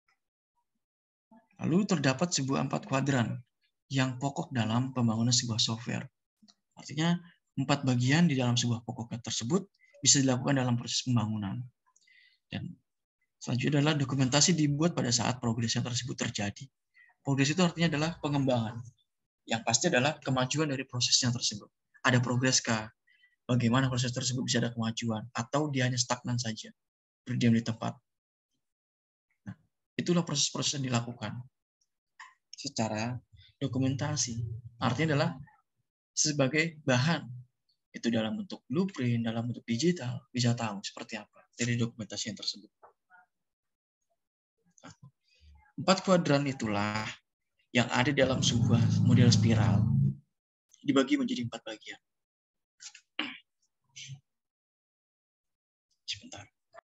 A: Lalu terdapat sebuah empat kuadran yang pokok dalam pembangunan sebuah software. Artinya empat bagian di dalam sebuah pokoknya tersebut bisa dilakukan dalam proses pembangunan. Dan selanjutnya adalah dokumentasi dibuat pada saat progresnya tersebut terjadi. Progres itu artinya adalah pengembangan. Yang pasti adalah kemajuan dari prosesnya tersebut. Ada progres kah? Bagaimana proses tersebut bisa ada kemajuan? Atau dia hanya stagnan saja, berdiam di tempat. Nah, itulah proses-proses yang dilakukan secara dokumentasi. Artinya adalah sebagai bahan. Itu dalam bentuk blueprint, dalam bentuk digital, bisa tahu seperti apa dari dokumentasi yang tersebut. Nah, empat kuadran itulah yang ada dalam sebuah model spiral. Dibagi menjadi empat bagian. Sebentar.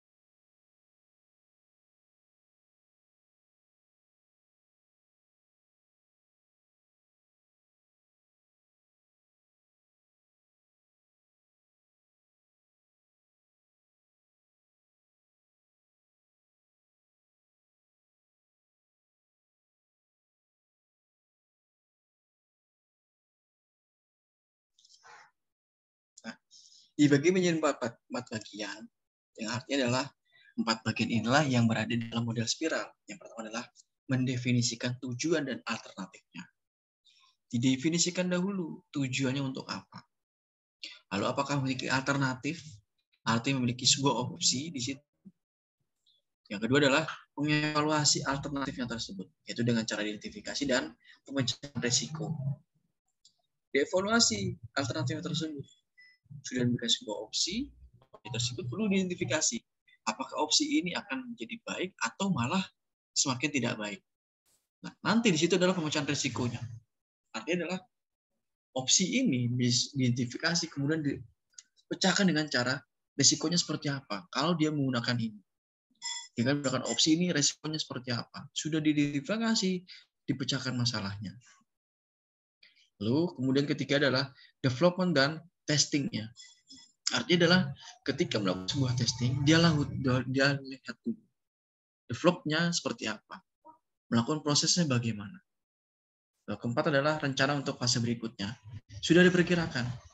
A: Nah, dibagi menjadi empat, empat bagian, yang artinya adalah empat bagian inilah yang berada dalam model spiral. Yang pertama adalah mendefinisikan tujuan dan alternatifnya. Didefinisikan dahulu tujuannya untuk apa. Lalu apakah memiliki alternatif, artinya memiliki sebuah opsi di situ. Yang kedua adalah mengevaluasi alternatifnya tersebut, yaitu dengan cara identifikasi dan pemecahan risiko. Dievaluasi alternatif tersebut. Sudah diberikan sebuah opsi, opsi tersebut perlu diidentifikasi. Apakah opsi ini akan menjadi baik atau malah semakin tidak baik. Nah, nanti di situ adalah pemecahan risikonya. Artinya adalah opsi ini diidentifikasi kemudian dipecahkan dengan cara risikonya seperti apa. Kalau dia menggunakan ini, dengan menggunakan opsi ini risikonya seperti apa. Sudah diidentifikasi, dipecahkan masalahnya. Lalu kemudian ketiga adalah development dan testingnya. Artinya adalah ketika melakukan sebuah testing, dia lalu dia lihat dulu developnya seperti apa, melakukan prosesnya bagaimana. Lalu keempat adalah rencana untuk fase berikutnya. Sudah diperkirakan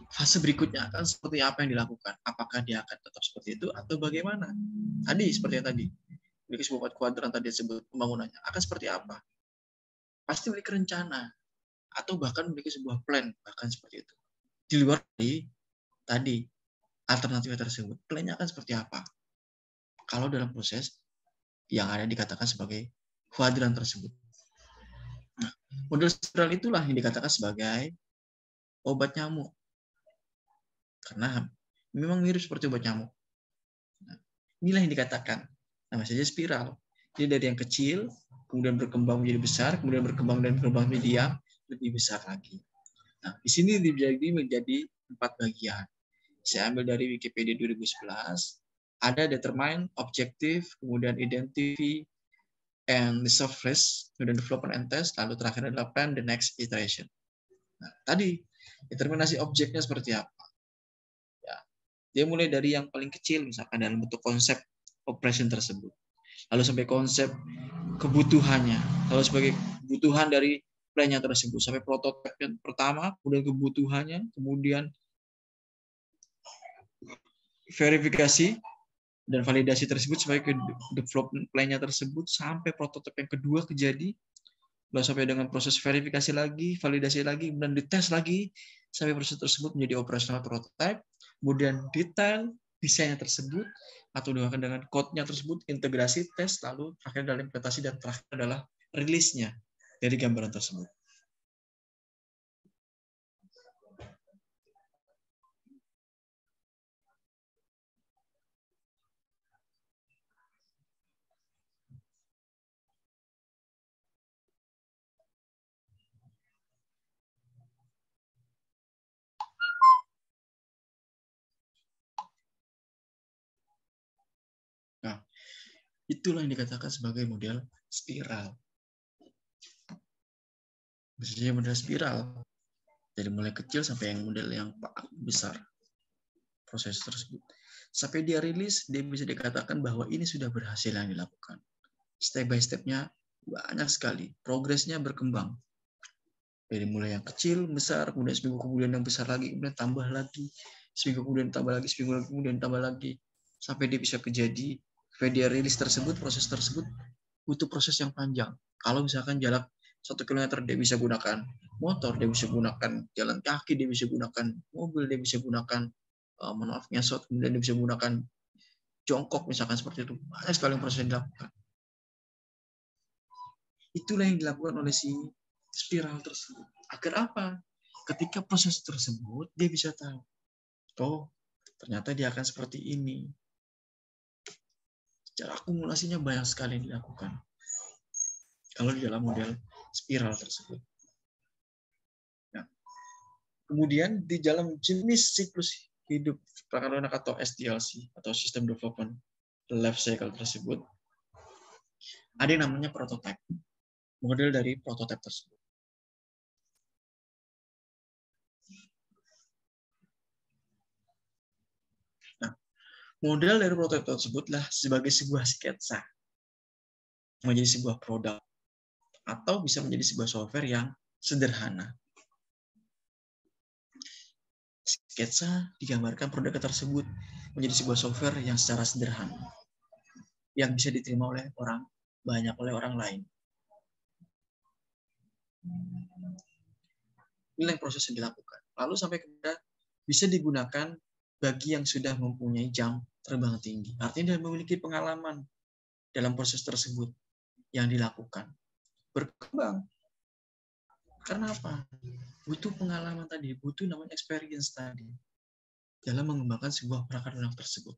A: fase berikutnya akan seperti apa yang dilakukan. Apakah dia akan tetap seperti itu atau bagaimana? Tadi seperti yang tadi. Memiliki sebuah kuadran tadi disebut pembangunannya. Akan seperti apa? Pasti memiliki rencana. Atau bahkan memiliki sebuah plan. Bahkan seperti itu. Di luar dari tadi alternatif tersebut. Plan-nya akan seperti apa? Kalau dalam proses yang ada dikatakan sebagai kuadran tersebut. Nah, model spiral itulah yang dikatakan sebagai obat nyamuk. Karena memang mirip seperti obat nyamuk. Nah, inilah yang dikatakan. Nama saja spiral. Jadi dari yang kecil, kemudian berkembang menjadi besar, kemudian berkembang dan berkembang menjadi yang lebih besar lagi. Nah, di sini dibagi menjadi empat bagian. Saya ambil dari Wikipedia dua ribu sebelas. Ada determine, objective, kemudian identify, and the surface, kemudian development and test, lalu terakhir adalah plan the next iteration. Nah, tadi determinasi objeknya seperti apa? Ya, dia mulai dari yang paling kecil, misalkan dalam bentuk konsep operation tersebut, lalu sampai konsep kebutuhannya, lalu sebagai kebutuhan dari plan-nya tersebut, sampai prototipe yang pertama, kemudian kebutuhannya, kemudian verifikasi dan validasi tersebut sebagai development plan-nya tersebut sampai prototipe yang kedua kejadi, lalu sampai dengan proses verifikasi lagi, validasi lagi, kemudian dites lagi sampai proses tersebut menjadi operasional prototype, kemudian detail desainnya tersebut atau dengan dengan code-nya tersebut, integrasi, tes, lalu terakhir adalah implementasi dan terakhir adalah rilisnya dari gambaran tersebut. Nah, itulah yang dikatakan sebagai model spiral. Biasanya model spiral dari mulai kecil sampai yang model yang besar proses tersebut. Sampai dia rilis, dia bisa dikatakan bahwa ini sudah berhasil yang dilakukan. Step by step-nya banyak sekali. Progresnya berkembang. Dari mulai yang kecil, besar, kemudian seminggu kemudian yang besar lagi, kemudian tambah lagi, seminggu kemudian tambah lagi, seminggu kemudian tambah lagi, sampai dia bisa kejadi, sampai dia rilis tersebut, proses tersebut butuh proses yang panjang. Kalau misalkan jarak satu kilometer, dia bisa gunakan motor, dia bisa gunakan jalan kaki, dia bisa gunakan mobil, dia bisa gunakan uh, maaf ngesot, kemudian dia bisa gunakan jongkok, misalkan seperti itu. Banyak sekali proses yang dilakukan. Itulah yang dilakukan oleh si spiral tersebut. Agar apa? Ketika proses tersebut, dia bisa tahu. Oh, ternyata dia akan seperti ini. Cara akumulasinya banyak sekali yang dilakukan. Kalau di dalam model spiral tersebut. Nah, kemudian di dalam jenis siklus hidup perangkat lunak atau S D L C atau System Development Life Cycle tersebut, ada yang namanya prototype. Model dari prototype tersebut. Nah, model dari prototype tersebutlah sebagai sebuah sketsa menjadi sebuah produk atau bisa menjadi sebuah software yang sederhana. Sketsa digambarkan produk tersebut menjadi sebuah software yang secara sederhana yang bisa diterima oleh orang banyak oleh orang lain. Inilah yang proses yang dilakukan. Lalu sampai kepada bisa digunakan bagi yang sudah mempunyai jam terbang tinggi. Artinya dia memiliki pengalaman dalam proses tersebut yang dilakukan. Berkembang. Karena apa? Butuh pengalaman tadi, butuh namanya experience tadi dalam mengembangkan sebuah perangkat lunak tersebut.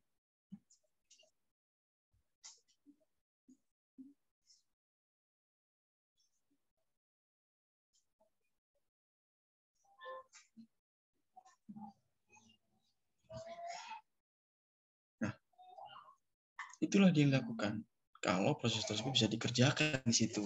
A: Nah, itulah yang dilakukan kalau proses tersebut bisa dikerjakan di situ.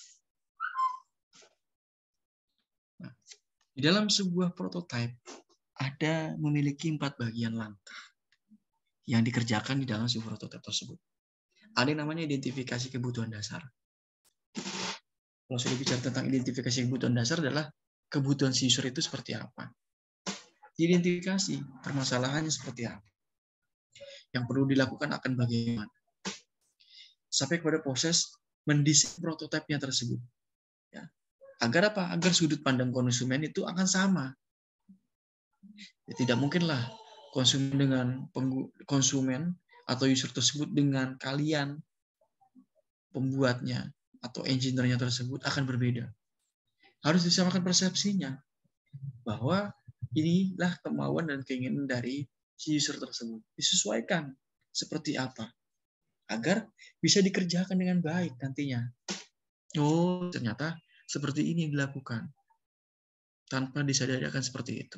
A: Nah, di dalam sebuah prototype ada memiliki empat bagian langkah yang dikerjakan di dalam sebuah prototype tersebut. Ada yang namanya identifikasi kebutuhan dasar. Kalau sudah bicara tentang identifikasi kebutuhan dasar adalah kebutuhan si user itu seperti apa. Diidentifikasi permasalahannya seperti apa. Yang perlu dilakukan akan bagaimana. Sampai kepada proses mendesain prototipenya tersebut. Ya. Agar apa? Agar sudut pandang konsumen itu akan sama. Ya, tidak mungkinlah konsumen dengan konsumen atau user tersebut dengan kalian pembuatnya atau engineer-nya tersebut akan berbeda. Harus disamakan persepsinya bahwa inilah kemauan dan keinginan dari si user tersebut. Disesuaikan seperti apa agar bisa dikerjakan dengan baik nantinya. Oh, ternyata seperti ini dilakukan. Tanpa disadari akan seperti itu.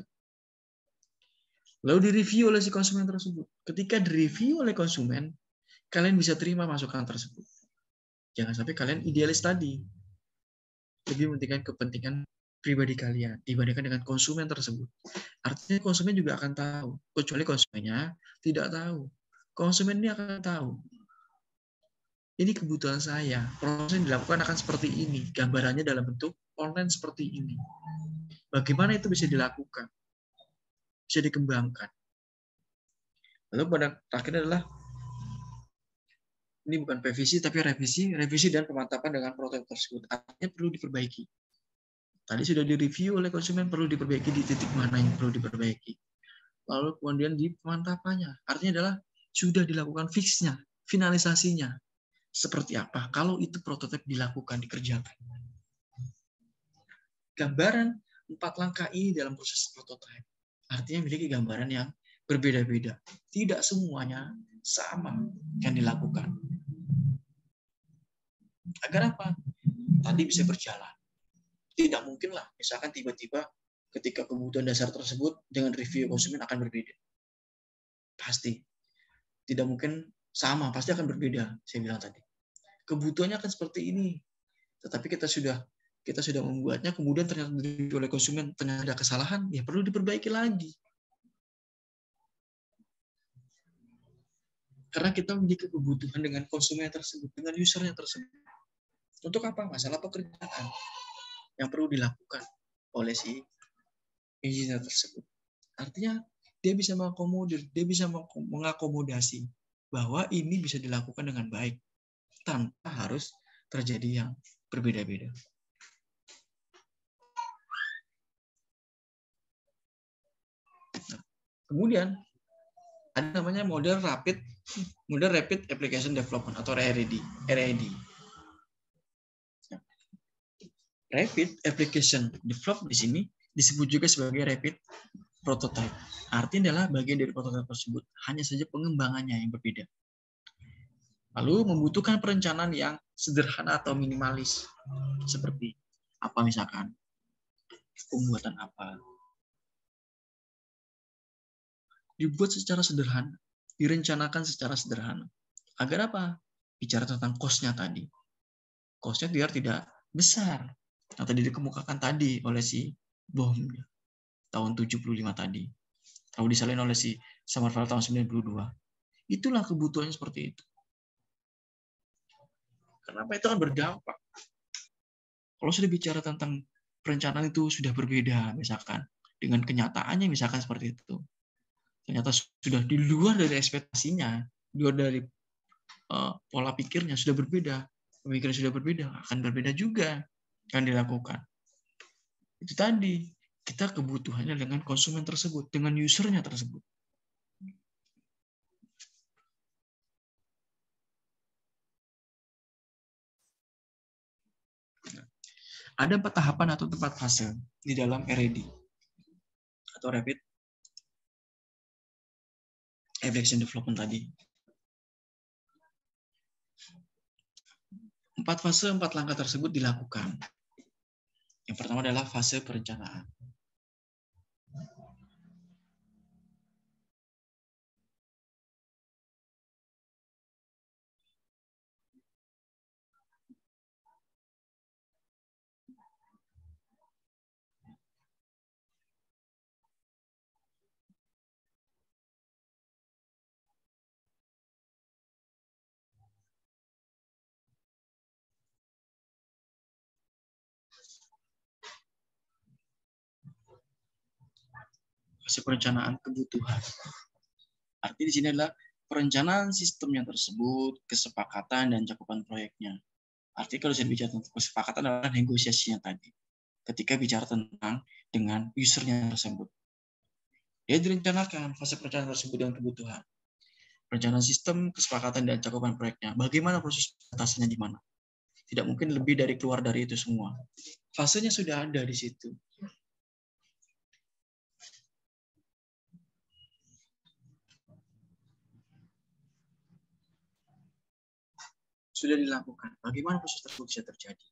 A: Lalu direview oleh si konsumen tersebut. Ketika direview oleh konsumen, kalian bisa terima masukan tersebut. Jangan sampai kalian idealis tadi. Lebih mementingkan kepentingan pribadi kalian dibandingkan dengan konsumen tersebut. Artinya konsumen juga akan tahu. Kecuali konsumennya tidak tahu. Konsumen ini akan tahu. Ini kebutuhan saya. Proses yang dilakukan akan seperti ini. Gambarannya dalam bentuk online seperti ini. Bagaimana itu bisa dilakukan? Bisa dikembangkan. Lalu pada terakhir adalah ini bukan revisi tapi revisi, revisi dan pemantapan dengan prototip tersebut. Artinya perlu diperbaiki. Tadi sudah direview oleh konsumen, perlu diperbaiki di titik mana yang perlu diperbaiki. Lalu kemudian di pemantapannya, artinya adalah sudah dilakukan fixnya, finalisasinya. Seperti apa kalau itu prototip dilakukan, dikerjakan. Gambaran empat langkah ini dalam proses prototip. Artinya memiliki gambaran yang berbeda-beda. Tidak semuanya sama yang dilakukan. Agar apa? Tadi bisa berjalan. Tidak mungkinlah, misalkan tiba-tiba ketika kebutuhan dasar tersebut dengan review konsumen akan berbeda. Pasti. Tidak mungkin sama, pasti akan berbeda, saya bilang tadi. Kebutuhannya akan seperti ini. Tetapi kita sudah kita sudah membuatnya, kemudian ternyata direview oleh konsumen, ternyata ada kesalahan, ya perlu diperbaiki lagi. Karena kita memiliki kebutuhan dengan konsumen tersebut, dengan usernya tersebut. Untuk apa? Masalah pekerjaan yang perlu dilakukan oleh si engineer tersebut. Artinya dia bisa mengakomodir, dia bisa mengakomodasi bahwa ini bisa dilakukan dengan baik tanpa harus terjadi yang berbeda-beda. Nah, kemudian ada namanya model rapid model rapid application development atau R A D. R A D. Rapid application development di sini disebut juga sebagai rapid prototype. Artinya adalah bagian dari prototipe tersebut, hanya saja pengembangannya yang berbeda. Lalu membutuhkan perencanaan yang sederhana atau minimalis. Seperti apa misalkan? Pembuatan apa? Dibuat secara sederhana, direncanakan secara sederhana. Agar apa? Bicara tentang cost-nya tadi. Cost-nya biar tidak besar. Yang tadi dikemukakan tadi oleh si Bohm tahun tujuh puluh lima tadi. Lalu disalin oleh si Sommerfeld tahun sembilan puluh dua. Itulah kebutuhannya seperti itu. Kenapa itu kan berdampak? Kalau sudah bicara tentang perencanaan itu sudah berbeda, misalkan dengan kenyataannya misalkan seperti itu. Ternyata sudah di luar dari ekspektasinya, di luar dari uh, pola pikirnya sudah berbeda, pemikiran sudah berbeda, akan berbeda juga yang dilakukan. Itu tadi, kita kebutuhannya dengan konsumen tersebut, dengan usernya tersebut. Ada empat tahapan atau empat fase di dalam R A D atau Rapid Application Development tadi. Empat fase, empat langkah tersebut dilakukan. Yang pertama adalah fase perencanaan. fase perencanaan kebutuhan. Arti di sini adalah perencanaan sistemnya tersebut, kesepakatan dan cakupan proyeknya. Arti kalau saya bicara tentang kesepakatan adalah negosiasinya tadi. Ketika bicara tentang dengan usernya tersebut. Dia direncanakan fase perencanaan tersebut dengan kebutuhan. Perencanaan sistem, kesepakatan dan cakupan proyeknya. Bagaimana proses atasnya di mana? Tidak mungkin lebih dari keluar dari itu semua. Fasenya sudah ada di situ. Sudah dilakukan. Bagaimana proses tersebut bisa terjadi?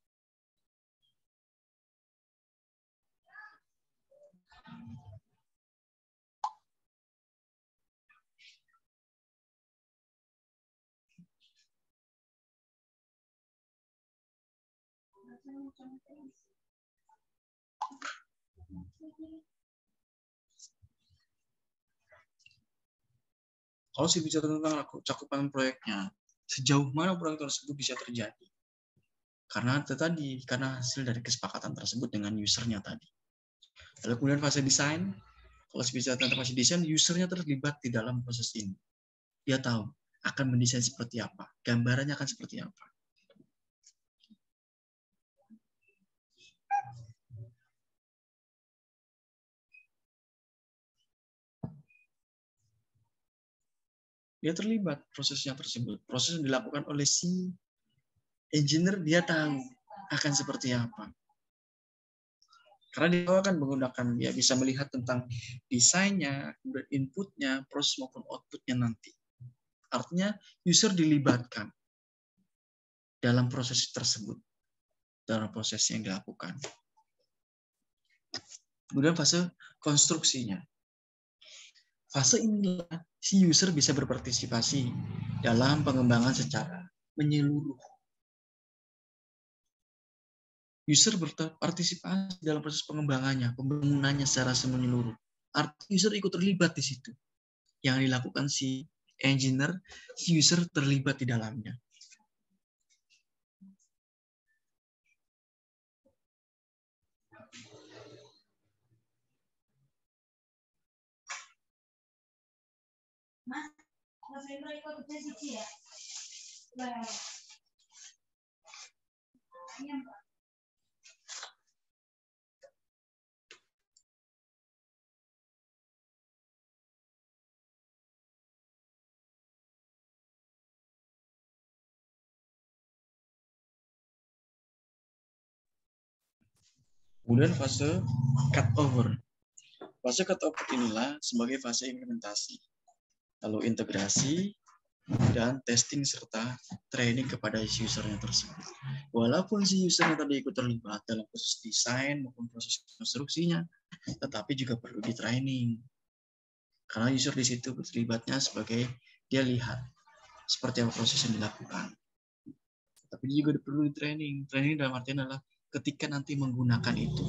A: Kalau saya bicara tentang cakupan proyeknya, sejauh mana proyek tersebut bisa terjadi? Karena itu tadi, karena hasil dari kesepakatan tersebut dengan usernya tadi. Lalu kemudian fase desain, kalau saya bicara tentang fase desain, usernya terlibat di dalam proses ini. Dia tahu akan mendesain seperti apa, gambarannya akan seperti apa. Dia terlibat prosesnya tersebut. Proses yang dilakukan oleh si engineer, dia tahu akan seperti apa. Karena dia akan menggunakan, dia bisa melihat tentang desainnya, inputnya, proses maupun outputnya nanti. Artinya user dilibatkan dalam proses tersebut, dalam proses yang dilakukan. Kemudian fase konstruksinya. Fase inilah si user bisa berpartisipasi dalam pengembangan secara menyeluruh. User berpartisipasi dalam proses pengembangannya, pembangunannya secara menyeluruh. Artinya user ikut terlibat di situ. Yang dilakukan si engineer, si user terlibat di dalamnya. Kemudian fase cut over. Fase cut over inilah sebagai fase implementasi. Lalu integrasi dan testing serta training kepada si usernya tersebut. Walaupun si usernya tadi ikut terlibat dalam proses desain maupun proses konstruksinya, tetapi juga perlu di training. Karena user di situ terlibatnya sebagai dia lihat seperti apa proses yang dilakukan. Tapi juga perlu di training. Training dalam artian adalah ketika nanti menggunakan itu.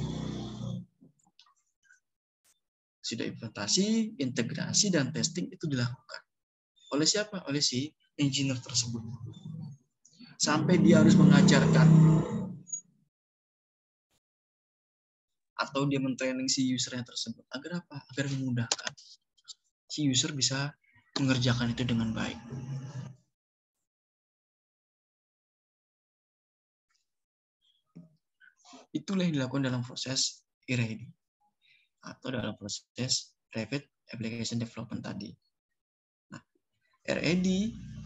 A: Sudah implementasi, integrasi, dan testing itu dilakukan. Oleh siapa? Oleh si engineer tersebut. Sampai dia harus mengajarkan atau dia mentraining si usernya tersebut. Agar apa? Agar memudahkan. Si user bisa mengerjakan itu dengan baik. Itulah yang dilakukan dalam proses R A D atau dalam proses Rapid Application Development tadi. Nah, R A D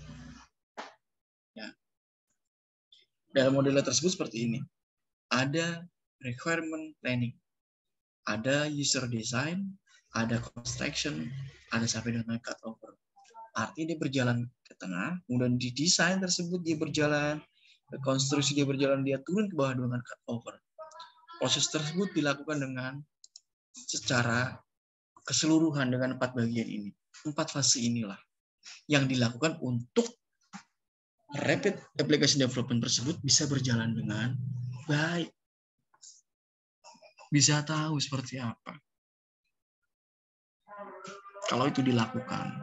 A: ya, dalam model tersebut seperti ini. Ada requirement planning, ada user design, ada construction, ada sampai dengan cut over. Artinya dia berjalan ke tengah, kemudian di desain tersebut dia berjalan, konstruksi dia berjalan, dia turun ke bawah dengan cut over. Proses tersebut dilakukan dengan secara keseluruhan dengan empat bagian ini. Empat fase inilah yang dilakukan untuk Rapid Application Development tersebut bisa berjalan dengan baik. Bisa tahu seperti apa kalau itu dilakukan.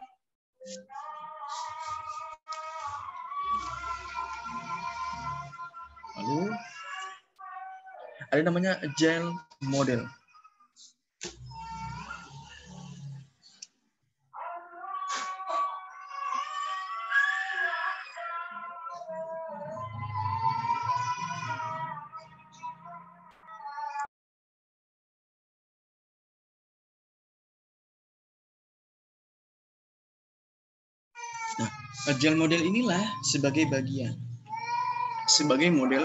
A: Lalu ada namanya agile model. Nah, agile model inilah sebagai bagian, sebagai model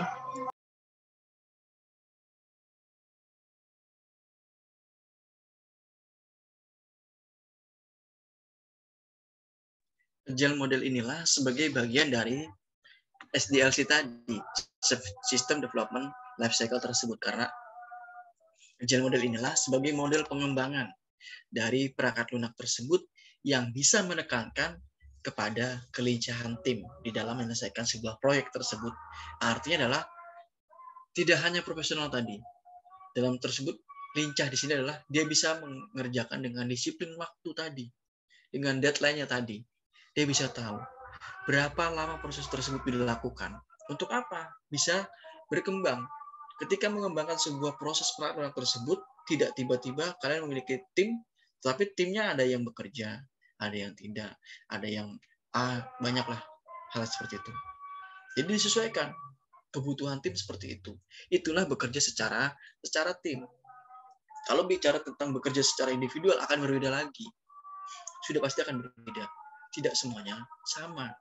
A: agile model inilah sebagai bagian dari S D L C tadi, System Development Lifecycle tersebut, karena agile model inilah sebagai model pengembangan dari perangkat lunak tersebut yang bisa menekankan kepada kelincahan tim di dalam menyelesaikan sebuah proyek tersebut. Artinya adalah tidak hanya profesional tadi. Dalam tersebut, lincah di sini adalah dia bisa mengerjakan dengan disiplin waktu tadi, dengan deadline-nya tadi. Dia bisa tahu berapa lama proses tersebut dilakukan. Untuk apa? Bisa berkembang. Ketika mengembangkan sebuah proses perangkat lunak tersebut, tidak tiba-tiba kalian memiliki tim, tapi timnya ada yang bekerja, ada yang tidak, ada yang ah, banyaklah hal seperti itu. Jadi disesuaikan kebutuhan tim seperti itu. Itulah bekerja secara secara tim. Kalau bicara tentang bekerja secara individual akan berbeda lagi. Sudah pasti akan berbeda. Tidak semuanya sama.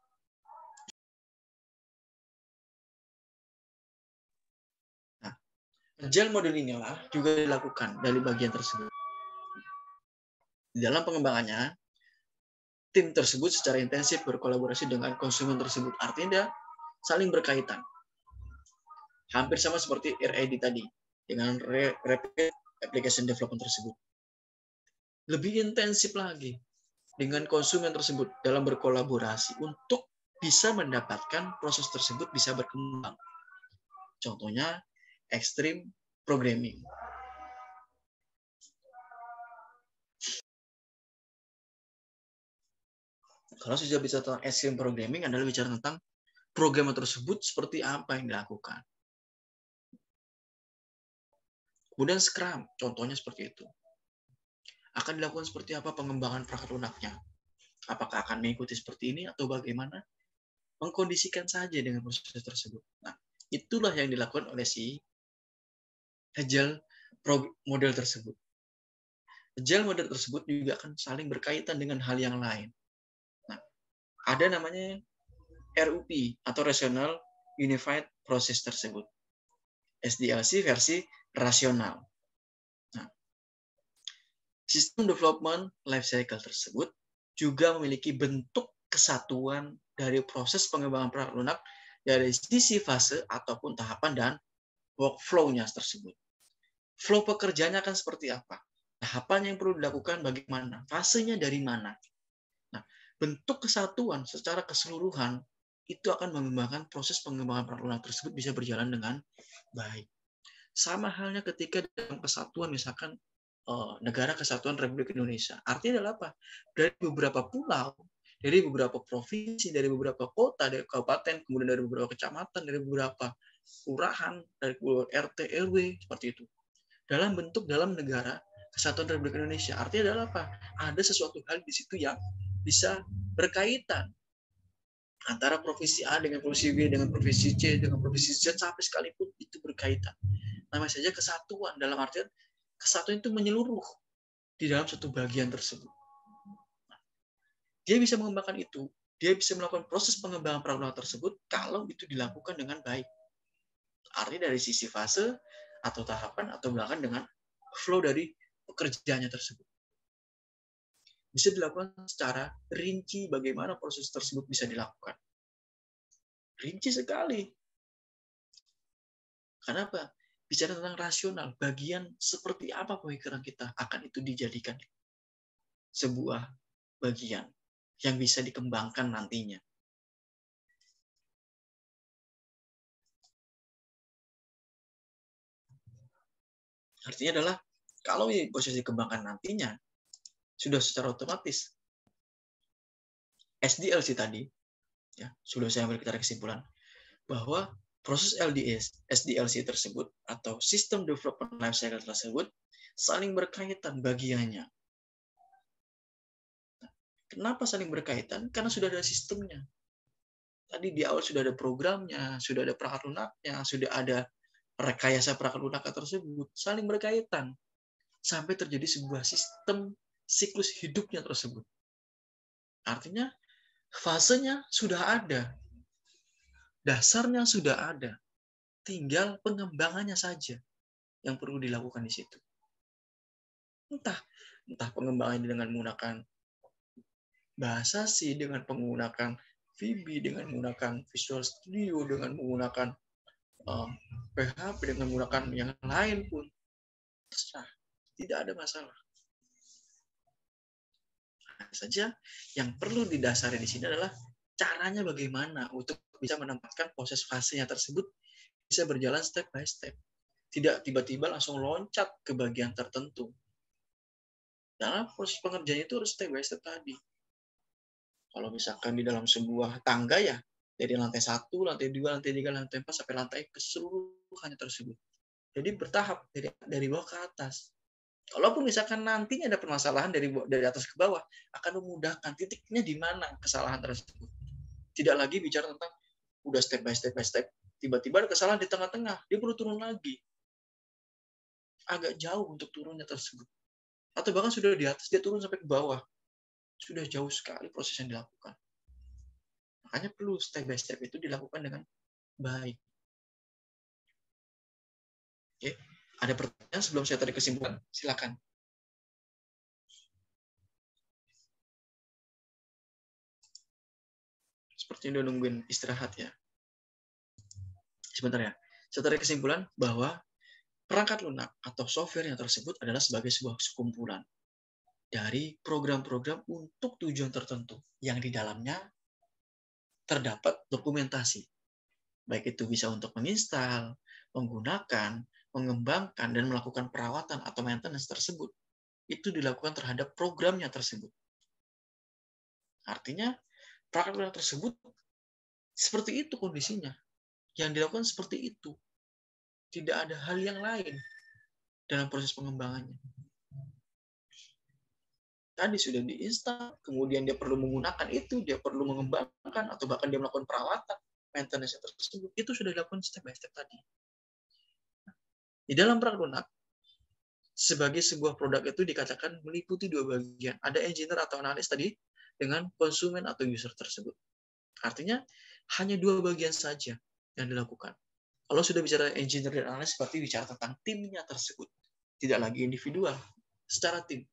A: Nah, agile model inilah juga dilakukan dari bagian tersebut. Di dalam pengembangannya, tim tersebut secara intensif berkolaborasi dengan konsumen tersebut. Artinya saling berkaitan. Hampir sama seperti R A D tadi dengan Rapid Application Development tersebut. Lebih intensif lagi dengan konsumen tersebut dalam berkolaborasi untuk bisa mendapatkan proses tersebut bisa berkembang. Contohnya, extreme programming. Kalau sudah bicara tentang extreme programming adalah bicara tentang program tersebut seperti apa yang dilakukan. Kemudian Scrum, contohnya seperti itu. Akan dilakukan seperti apa pengembangan perangkat lunaknya? Apakah akan mengikuti seperti ini atau bagaimana? Mengkondisikan saja dengan proses tersebut. Nah, itulah yang dilakukan oleh si agile model tersebut. Agile model tersebut juga akan saling berkaitan dengan hal yang lain. Nah, ada namanya R U P atau Rational Unified Process tersebut. S D L C versi rasional. Nah, System Development Lifecycle tersebut juga memiliki bentuk kesatuan dari proses pengembangan perangkat lunak dari sisi fase ataupun tahapan dan workflow-nya tersebut. Flow pekerjaannya akan seperti apa? Tahapan yang perlu dilakukan bagaimana? Fasenya dari mana? Nah, bentuk kesatuan secara keseluruhan itu akan mengembangkan proses pengembangan perangkat lunak tersebut bisa berjalan dengan baik. Sama halnya ketika dalam kesatuan misalkan negara kesatuan Republik Indonesia. Artinya adalah apa? Dari beberapa pulau, dari beberapa provinsi, dari beberapa kota, dari kabupaten, kemudian dari beberapa kecamatan, dari beberapa kelurahan, dari R T R W seperti itu. Dalam bentuk dalam negara kesatuan Republik Indonesia. Artinya adalah apa? Ada sesuatu hal di situ yang bisa berkaitan antara provinsi A dengan provinsi B dengan provinsi C dengan provinsi Z sampai sekalipun itu berkaitan. Namanya saja kesatuan, dalam artian kesatuan itu menyeluruh di dalam satu bagian tersebut. Dia bisa mengembangkan itu, dia bisa melakukan proses pengembangan perangkat tersebut kalau itu dilakukan dengan baik. Artinya dari sisi fase atau tahapan atau bahkan dengan flow dari pekerjaannya tersebut. Bisa dilakukan secara rinci bagaimana proses tersebut bisa dilakukan. Rinci sekali. Kenapa? Bicara tentang rasional, bagian seperti apa pemikiran kita akan itu dijadikan sebuah bagian yang bisa dikembangkan nantinya. Artinya adalah kalau proses dikembangkan nantinya sudah secara otomatis S D L C tadi ya sudah saya ambil kita kesimpulan bahwa proses L D S S D L C tersebut atau System Development Lifecycle tersebut saling berkaitan bagiannya. Kenapa saling berkaitan? Karena sudah ada sistemnya. Tadi di awal sudah ada programnya, sudah ada perangkat lunaknya, sudah ada rekayasa perangkat lunak tersebut, saling berkaitan sampai terjadi sebuah sistem siklus hidupnya tersebut. Artinya fasenya sudah ada, dasarnya sudah ada, tinggal pengembangannya saja yang perlu dilakukan di situ. Entah entah pengembangannya dengan menggunakan bahasa C, dengan menggunakan V B, dengan menggunakan Visual Studio, dengan menggunakan uh, P H P, dengan menggunakan yang lain pun terserah, tidak ada masalah. Hanya saja yang perlu didasari di sini adalah caranya bagaimana untuk bisa menempatkan proses fasenya tersebut bisa berjalan step by step. Tidak tiba-tiba langsung loncat ke bagian tertentu. Dalam proses pengerjaan itu harus step by step tadi. Kalau misalkan di dalam sebuah tangga ya, dari lantai satu, lantai dua, lantai tiga, lantai empat, sampai lantai keseluruhannya tersebut. Jadi bertahap dari dari bawah ke atas. Kalaupun misalkan nantinya ada permasalahan dari dari atas ke bawah, akan memudahkan titiknya di mana kesalahan tersebut. Tidak lagi bicara tentang udah step by step by step, tiba-tiba ada kesalahan di tengah-tengah, dia perlu turun lagi. Agak jauh untuk turunnya tersebut. Atau bahkan sudah di atas, dia turun sampai ke bawah. Sudah jauh sekali proses yang dilakukan. Makanya perlu step by step itu dilakukan dengan baik. Oke, ada pertanyaan sebelum saya tarik kesimpulan? Silakan. Seperti udah nungguin istirahat ya. Sebentar ya. Saya tarik kesimpulan bahwa perangkat lunak atau software yang tersebut adalah sebagai sebuah sekumpulan dari program-program untuk tujuan tertentu yang di dalamnya terdapat dokumentasi. Baik itu bisa untuk menginstal, menggunakan, mengembangkan, dan melakukan perawatan atau maintenance tersebut. Itu dilakukan terhadap programnya tersebut. Artinya, perangkat lunak tersebut seperti itu kondisinya. Yang dilakukan seperti itu. Tidak ada hal yang lain dalam proses pengembangannya. Tadi sudah diinstal, kemudian dia perlu menggunakan itu, dia perlu mengembangkan, atau bahkan dia melakukan perawatan, maintenance tersebut, itu sudah dilakukan step by step tadi. Di dalam perangkat lunak, sebagai sebuah produk itu dikatakan meliputi dua bagian. Ada engineer atau analis tadi, dengan konsumen atau user tersebut. Artinya, hanya dua bagian saja yang dilakukan. Kalau sudah bicara engineer dan analis, berarti bicara tentang timnya tersebut. Tidak lagi individual, secara tim.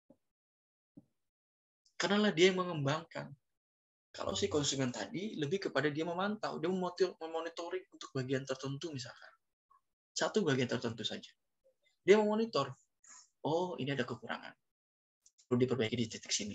A: Karena dia yang mengembangkan. Kalau si konsumen tadi lebih kepada dia memantau, dia memonitoring untuk bagian tertentu misalkan. Satu bagian tertentu saja. Dia memonitor. Oh, ini ada kekurangan. Perlu diperbaiki di titik sini.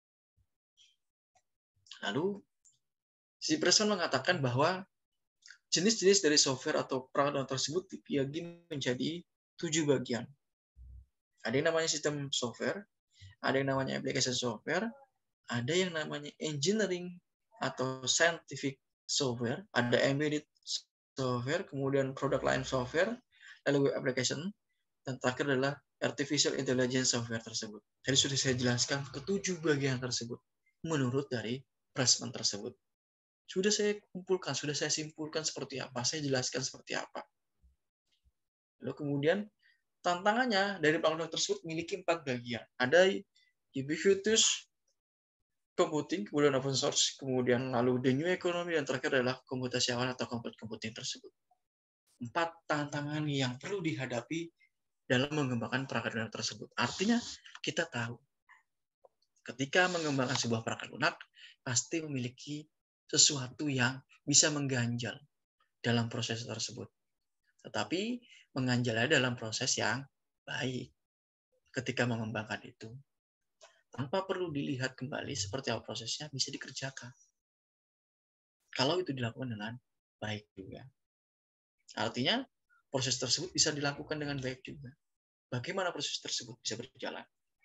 A: Lalu, si Preston mengatakan bahwa jenis-jenis dari software atau perangkat tersebut dibagi menjadi tujuh bagian. Ada yang namanya sistem software, ada yang namanya application software, ada yang namanya engineering atau scientific software, ada embedded software, kemudian product line software, lalu web application, dan terakhir adalah artificial intelligence software tersebut. Jadi sudah saya jelaskan ketujuh bagian tersebut menurut dari Pressman tersebut. Sudah saya kumpulkan, sudah saya simpulkan seperti apa, saya jelaskan seperti apa. Lalu kemudian tantangannya dari perangkat tersebut memiliki empat bagian. Ada ubiquitous computing, kemudian open source, kemudian lalu the new economy, dan terakhir adalah komputasi awal atau cloud computing tersebut. Empat tantangan yang perlu dihadapi dalam mengembangkan perangkat lunak tersebut. Artinya kita tahu ketika mengembangkan sebuah perangkat lunak pasti memiliki sesuatu yang bisa mengganjal dalam proses tersebut. Tetapi mengganjalnya dalam proses yang baik ketika mengembangkan itu. Tanpa perlu dilihat kembali seperti apa prosesnya, bisa dikerjakan. Kalau itu dilakukan dengan baik juga. Artinya, proses tersebut bisa dilakukan dengan baik juga. Bagaimana proses tersebut bisa berjalan?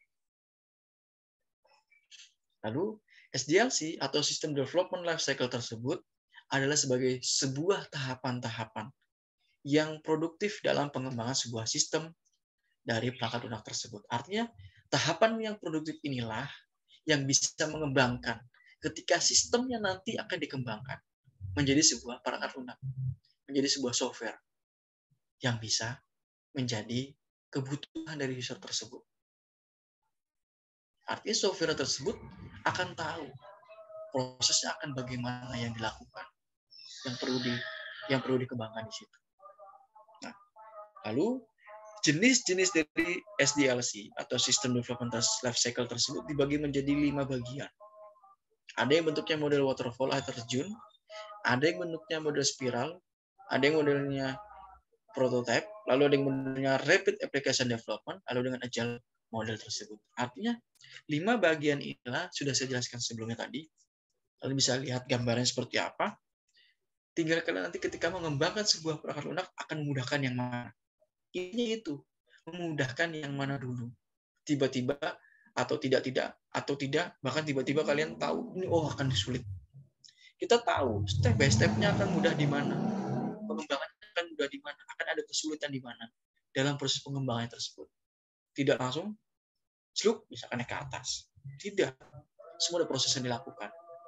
A: Lalu, S D L C atau System Development Lifecycle tersebut adalah sebagai sebuah tahapan-tahapan yang produktif dalam pengembangan sebuah sistem dari perangkat lunak tersebut. Artinya, tahapan yang produktif inilah yang bisa mengembangkan ketika sistemnya nanti akan dikembangkan. menjadi sebuah perangkat lunak, menjadi sebuah software yang bisa menjadi kebutuhan dari user tersebut. Artinya software tersebut akan tahu prosesnya akan bagaimana yang dilakukan, yang perlu di yang perlu dikembangkan di situ. Nah, lalu jenis-jenis dari S D L C atau System Development Life Cycle tersebut dibagi menjadi lima bagian. Ada yang bentuknya model waterfall air terjun, ada yang bentuknya model spiral, ada yang modelnya prototype, lalu ada yang modelnya rapid application development, lalu dengan agile model tersebut. Artinya lima bagian inilah sudah saya jelaskan sebelumnya tadi. Kalian bisa lihat gambarnya seperti apa. Tinggal kalian nanti ketika mengembangkan sebuah perangkat lunak akan memudahkan yang mana. Ini itu, memudahkan yang mana dulu. Tiba-tiba atau tidak-tidak, atau tidak, bahkan tiba-tiba kalian tahu, ini oh akan sulit. Kita tahu, step by step-nya akan mudah di mana. Pengembangannya akan mudah di mana, akan ada kesulitan di mana dalam proses pengembangan tersebut. Tidak langsung, sluk, misalkan naik ke atas. Tidak. Semua ada proses yang dilakukan.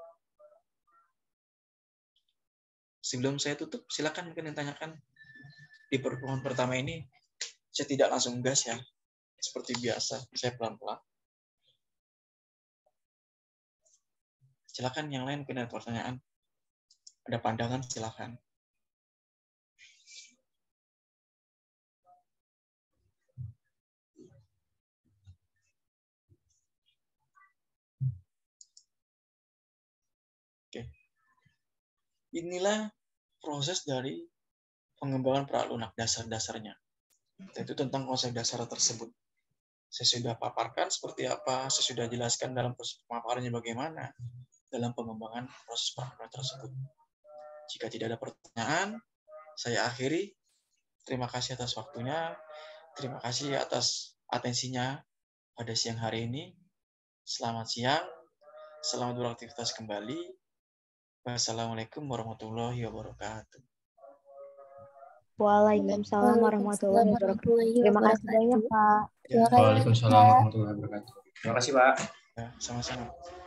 A: Sebelum saya tutup, silakan mungkin yang tanyakan di pertemuan pertama ini. Saya tidak langsung gas ya, seperti biasa. Saya pelan-pelan. Silakan yang lain mungkin ada pertanyaan, ada pandangan silakan. Oke. Inilah proses dari pengembangan perangkat lunak dasar-dasarnya. Itu tentang konsep dasar tersebut. Saya sudah paparkan seperti apa, saya sudah jelaskan dalam proses pemaparannya bagaimana dalam pengembangan proses perangkat tersebut. Jika tidak ada pertanyaan, saya akhiri. Terima kasih atas waktunya. Terima kasih atas atensinya pada siang hari ini. Selamat siang. Selamat beraktivitas kembali. Wassalamualaikum warahmatullahi wabarakatuh.
B: Waalaikumsalam warahmatullahi wabarakatuh. Terima kasih banyak, Pak.
C: Waalaikumsalam warahmatullahi wabarakatuh. Terima kasih, Pak.
A: Ya, sama-sama.